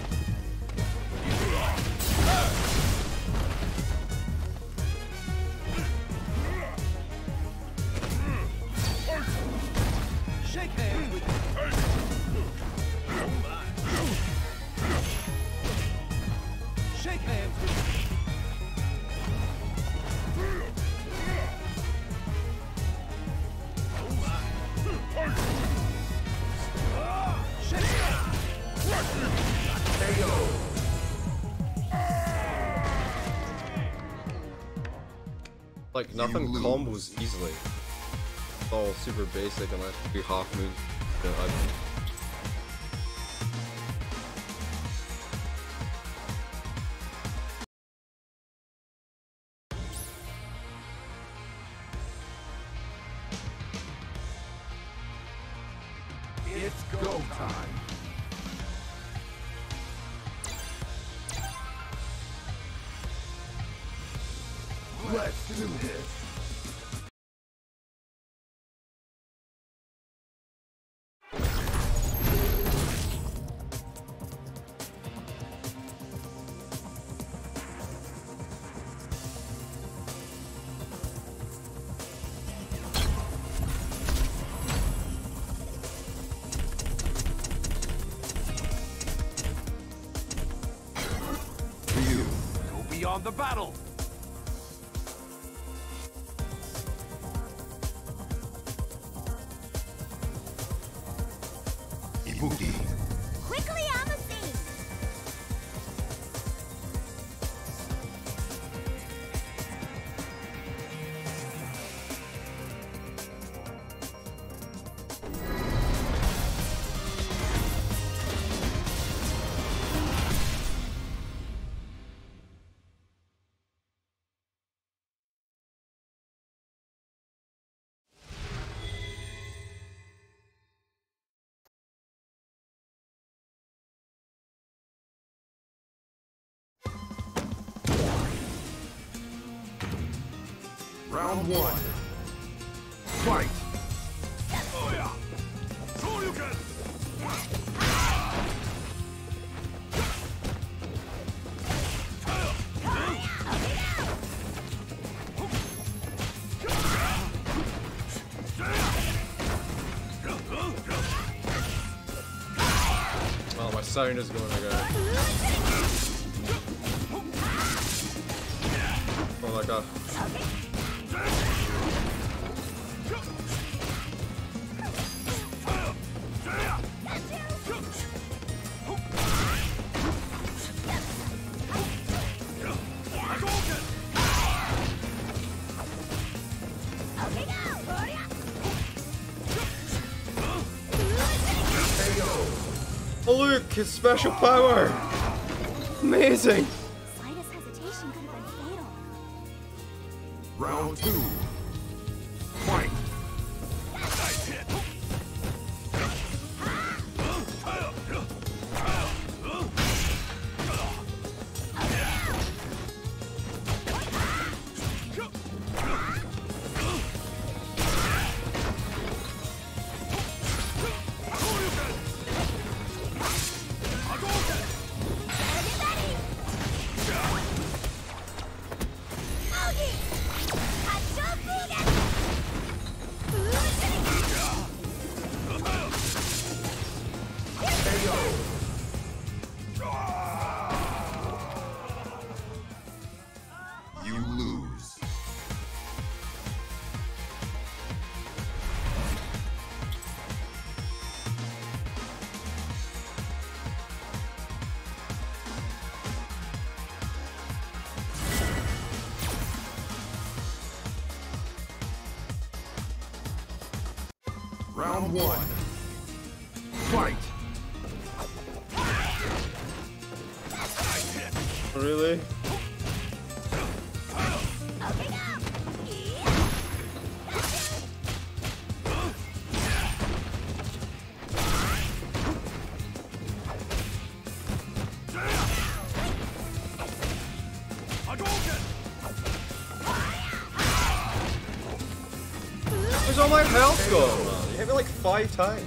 E: Shake hands with me. Oh my. Shake hands with me. Oh my. Shake hands.
A: K O.
B: Like nothing
A: lose.
B: combos easily. It's all super basic unless you half moves. You know, I-
A: It's go time. Let's do this. You
E: Go beyond the battle.
A: Ibuki.
D: Quickly on the scene!
A: Round one. Fight.
C: Oh yeah. Shoryuken.
B: Oh, my sound is going again. Oh my god. Oh look, his special power! Amazing!
D: Slightest hesitation could have been fatal.
A: Round two. Fight.
C: Nice hit.
A: You lose. Round one. Fight.
B: Really? Where's all my health gone, man? You hit me like five times.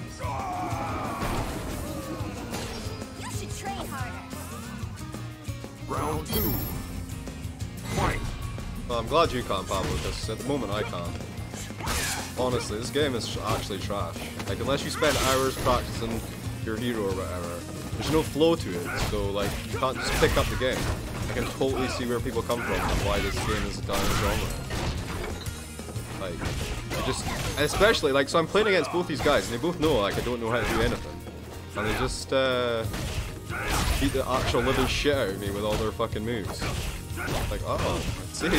D: You should train harder.
A: Round two. Fight.
B: Well, I'm glad you can't, Pablo, because at the moment I can't. Honestly, this game is actually trash. Like, unless you spend hours practicing your hero or whatever, there's no flow to it, so like, you can't just pick up the game. I can totally see where people come from and why this game is down the genre. Like, I just, especially, like, so I'm playing against both these guys, and they both know, like, I don't know how to do anything. And they just, uh, beat the actual living shit out of me with all their fucking moves. Like, oh, let's see.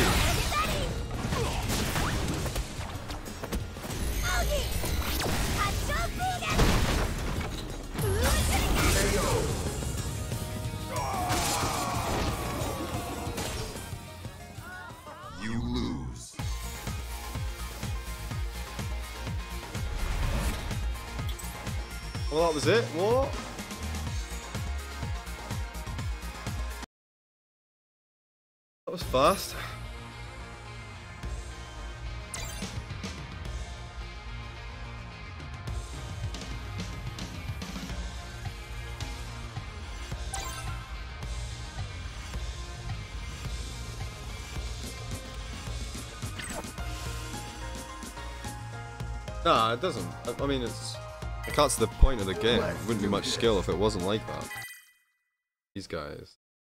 A: You lose.
B: Well, that was it. What? That was fast. Nah, it doesn't. I, I mean, it's... Like, that's the point of the game. It wouldn't be much skill if it wasn't like that. These guys.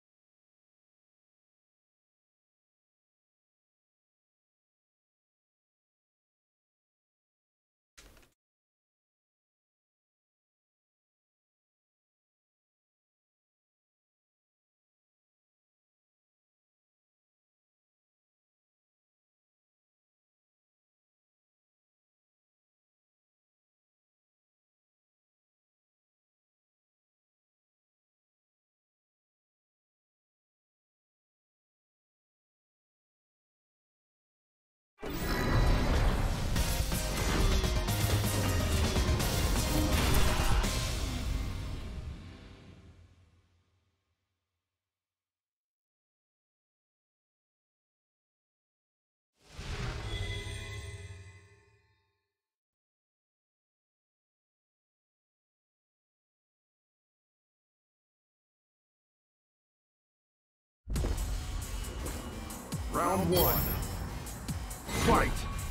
A: Round one. Fight!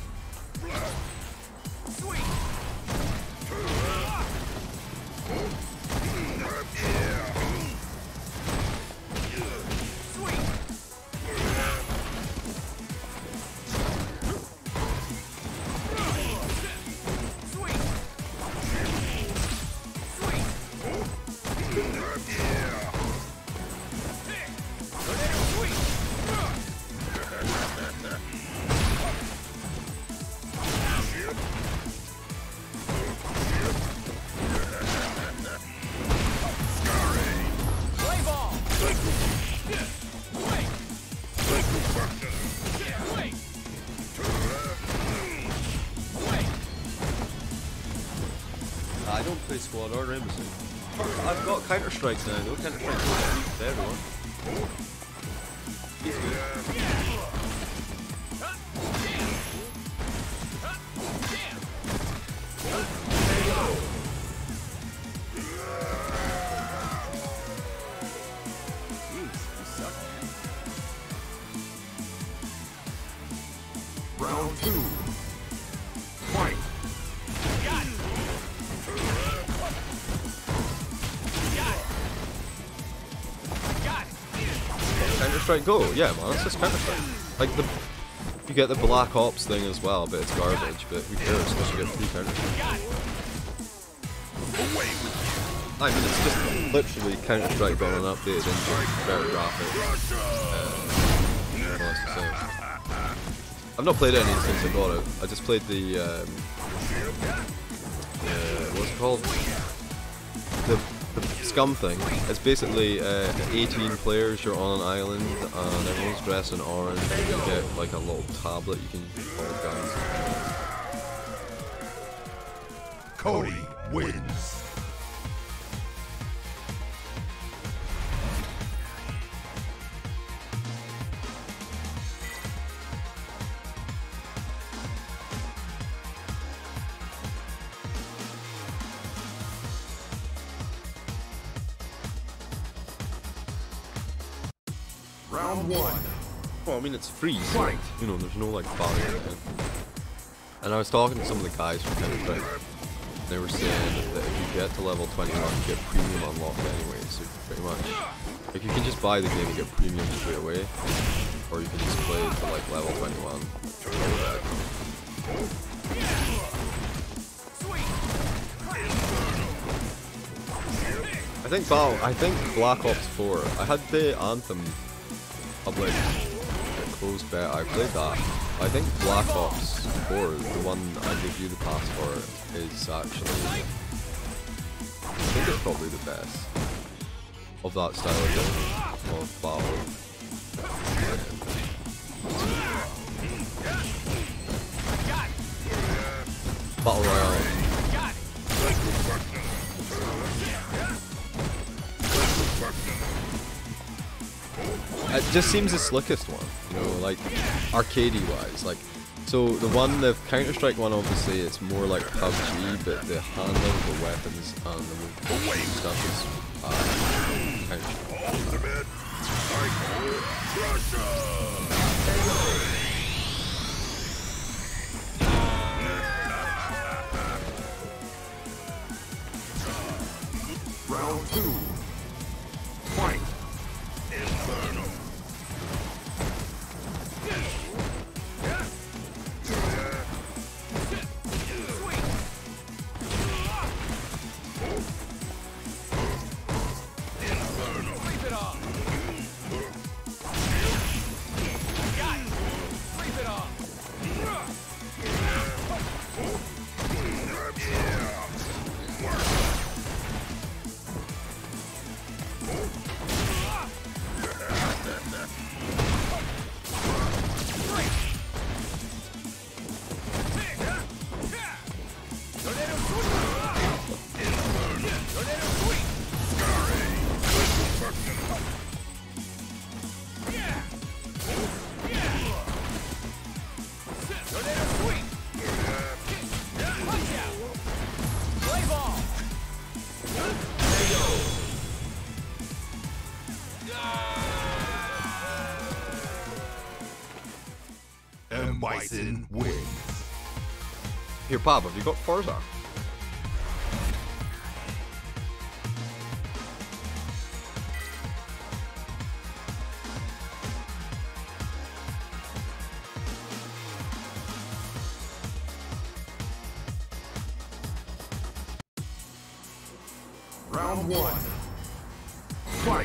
B: I don't play squad or embassy. I've got Counter Strikes now though. Counter Strike's good to everyone. He's good.
A: Round two. Fight!
B: Counter Strike Go, yeah man, that's just Counter Strike. Like the, you get the Black Ops thing as well, but it's garbage. But who cares? Because you get free Counter Strike. I mean, it's just literally Counter Strike but on an updated engine, better graphics. Uh, well, that's the same. I've not played any since I got it. I just played the um, uh, what's it called? The The Scum thing. It's basically uh, eighteen players, you're on an island and everyone's dressed in orange and you get like a little tablet you can hold guns.
A: Cody wins. Round one.
B: Well, I mean it's free, so you know there's no like barrier. And I was talking to some of the guys from Counter Strike. They were saying that if you get to level twenty-one, you get premium unlocked anyway. So pretty much, like you can just buy the game and get premium straight away, or you can just play to like level twenty-one. I think Battle, I think Black Ops four. I had the Anthem public closed beta. I played that. I think Black Ops four, the one I gave you the pass for, is actually, I think it's probably the best of that style of game, of battle. Battle Royale. it just seems the slickest one, you know, like arcadey wise. Like, so the one, the Counter Strike one, obviously it's more like P U B G, but the handling of the weapons and the movement and stuff is uh, Counter Strike.
C: Ultimate Psycho Crusher!
A: Round two. Fight.
C: Inferno.
E: Sleep it off. Got it. Sleep it off.
A: M. Bison wins.
B: Here, Bob, have you got Forza?
A: Round one. Fight.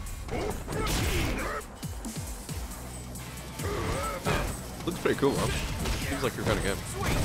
B: Looks pretty cool, huh? Seems like your kind of game.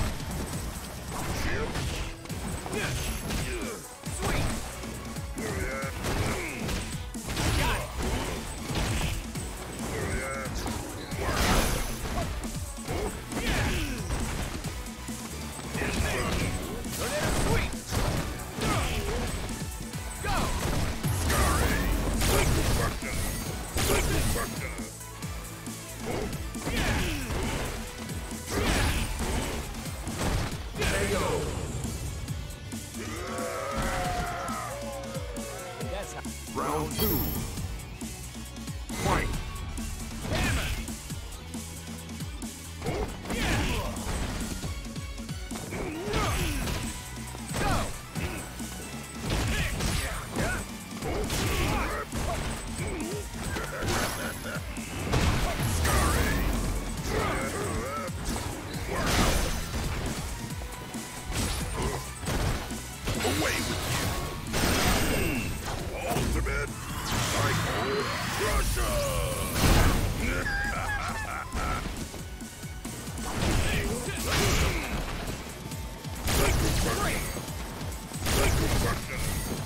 A: Round two. Fight.
C: Away with you. Ultimate Psycho Crusher! Psycho Crusher! Psycho Crusher!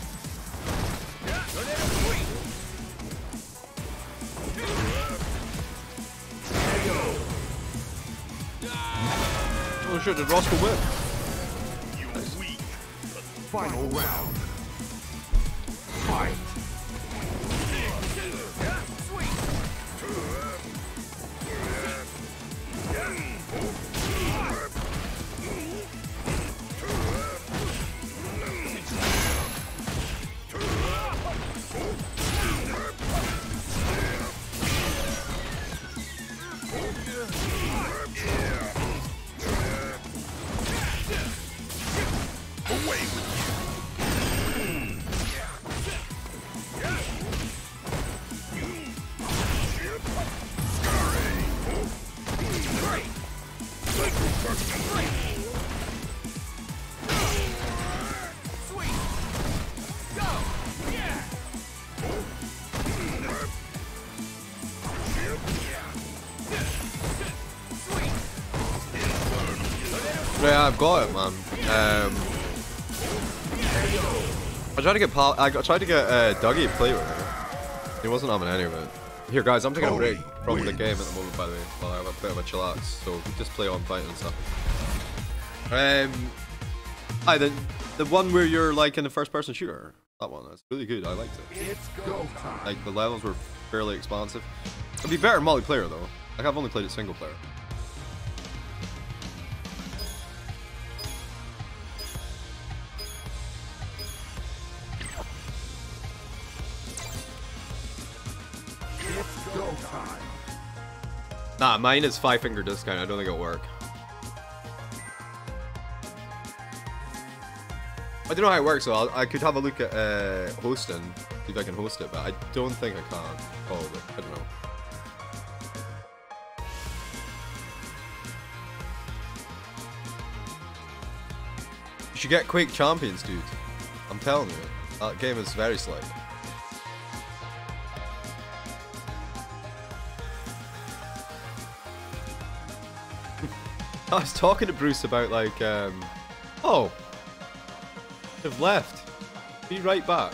B: Oh shit, did Roscoe win?
C: You weak.
A: Final round. Fight.
C: Away with
B: Yeah, I've got it, man. Um, I tried to get Paul. I got, tried to get uh, Dougie to play with me. He wasn't having any of it. Here, guys, I'm taking a break from the game at the moment, by the way, while I have a bit of a chillax. So just play on fighting and stuff. Um, hi, the the one where you're like in the first-person shooter. That one, that's really good. I liked it.
A: It's go time.
B: Like the levels were fairly expansive. It'd be better in multiplayer though. Like I've only played it single player.
A: It's go time.
B: Nah, mine is five finger discount. I don't think it'll work. I don't know how it works, so I'll, I could have a look at uh, hosting, see if I can host it, but I don't think I can. Probably. I don't know. You should get Quake Champions, dude. I'm telling you, that game is very slick. I was talking to Bruce about like, um, oh, they've left. Be right back.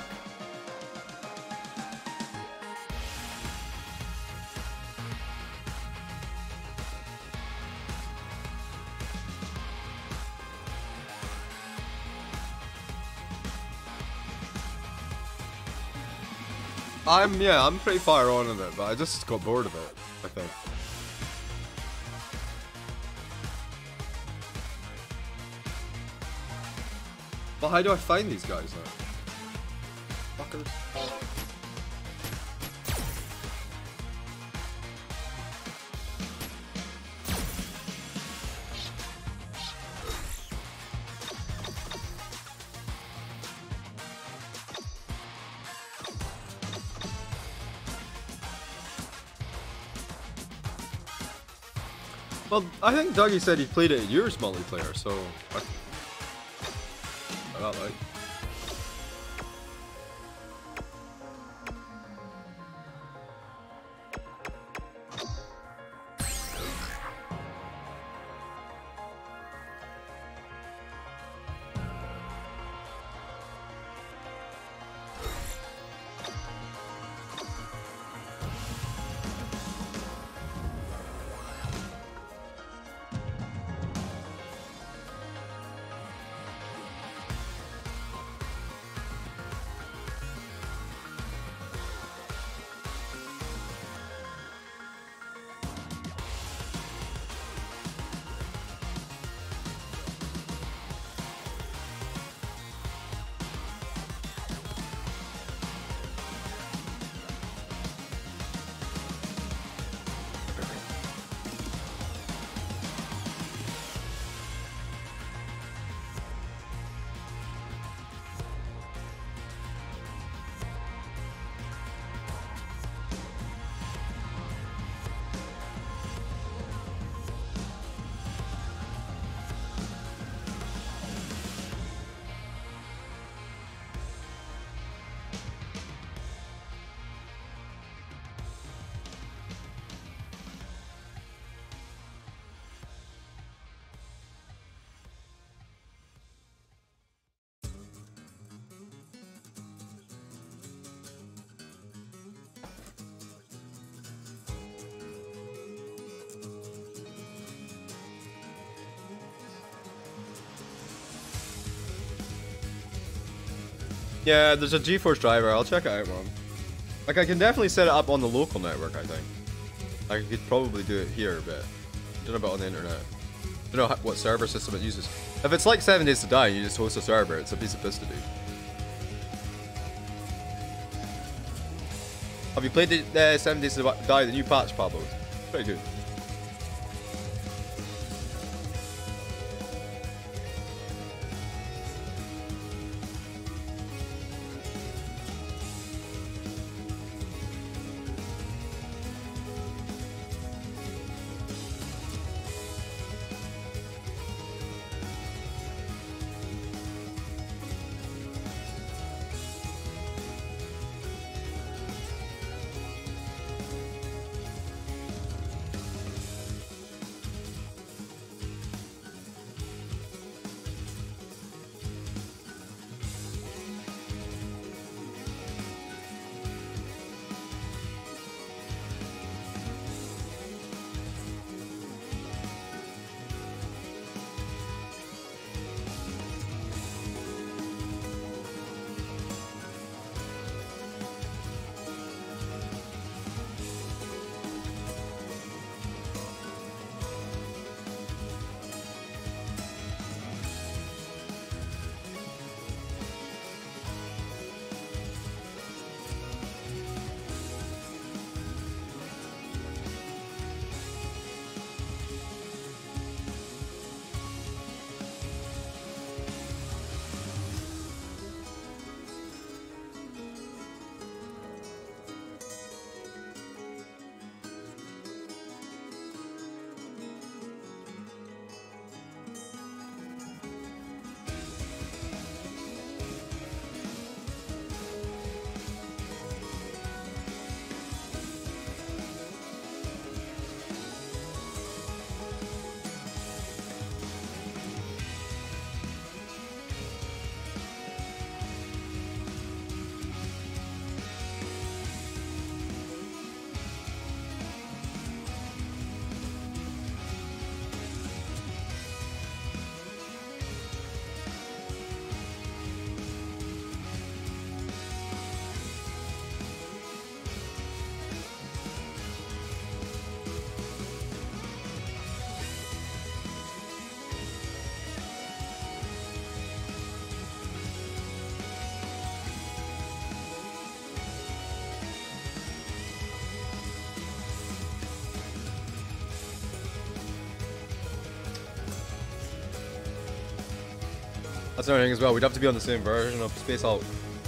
B: I'm, yeah, I'm pretty far on in it, but I just got bored of it, I think. Well, how do I find these guys now? Fuckers. Well, I think Dougie said he played it at yours multiplayer, so... I that like. Yeah, there's a GeForce driver. I'll check it out, man. Like, I can definitely set it up on the local network, I think. I could probably do it here, but I don't know about on the internet. I don't know how, what server system it uses. If it's like seven days to die and you just host a server, it's a piece of piss to do. Have you played the uh, seven days to die, the new patch, Pablo? Pretty good. That's another thing as well. We'd have to be on the same version of Space Hulk.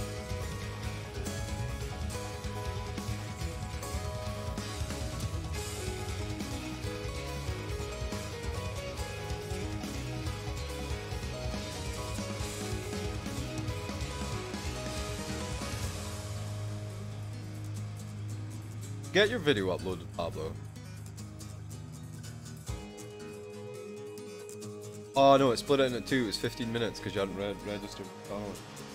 B: Get your video uploaded, Pablo. Oh no, it split it into two. It was fifteen minutes because you hadn't read registered. Oh.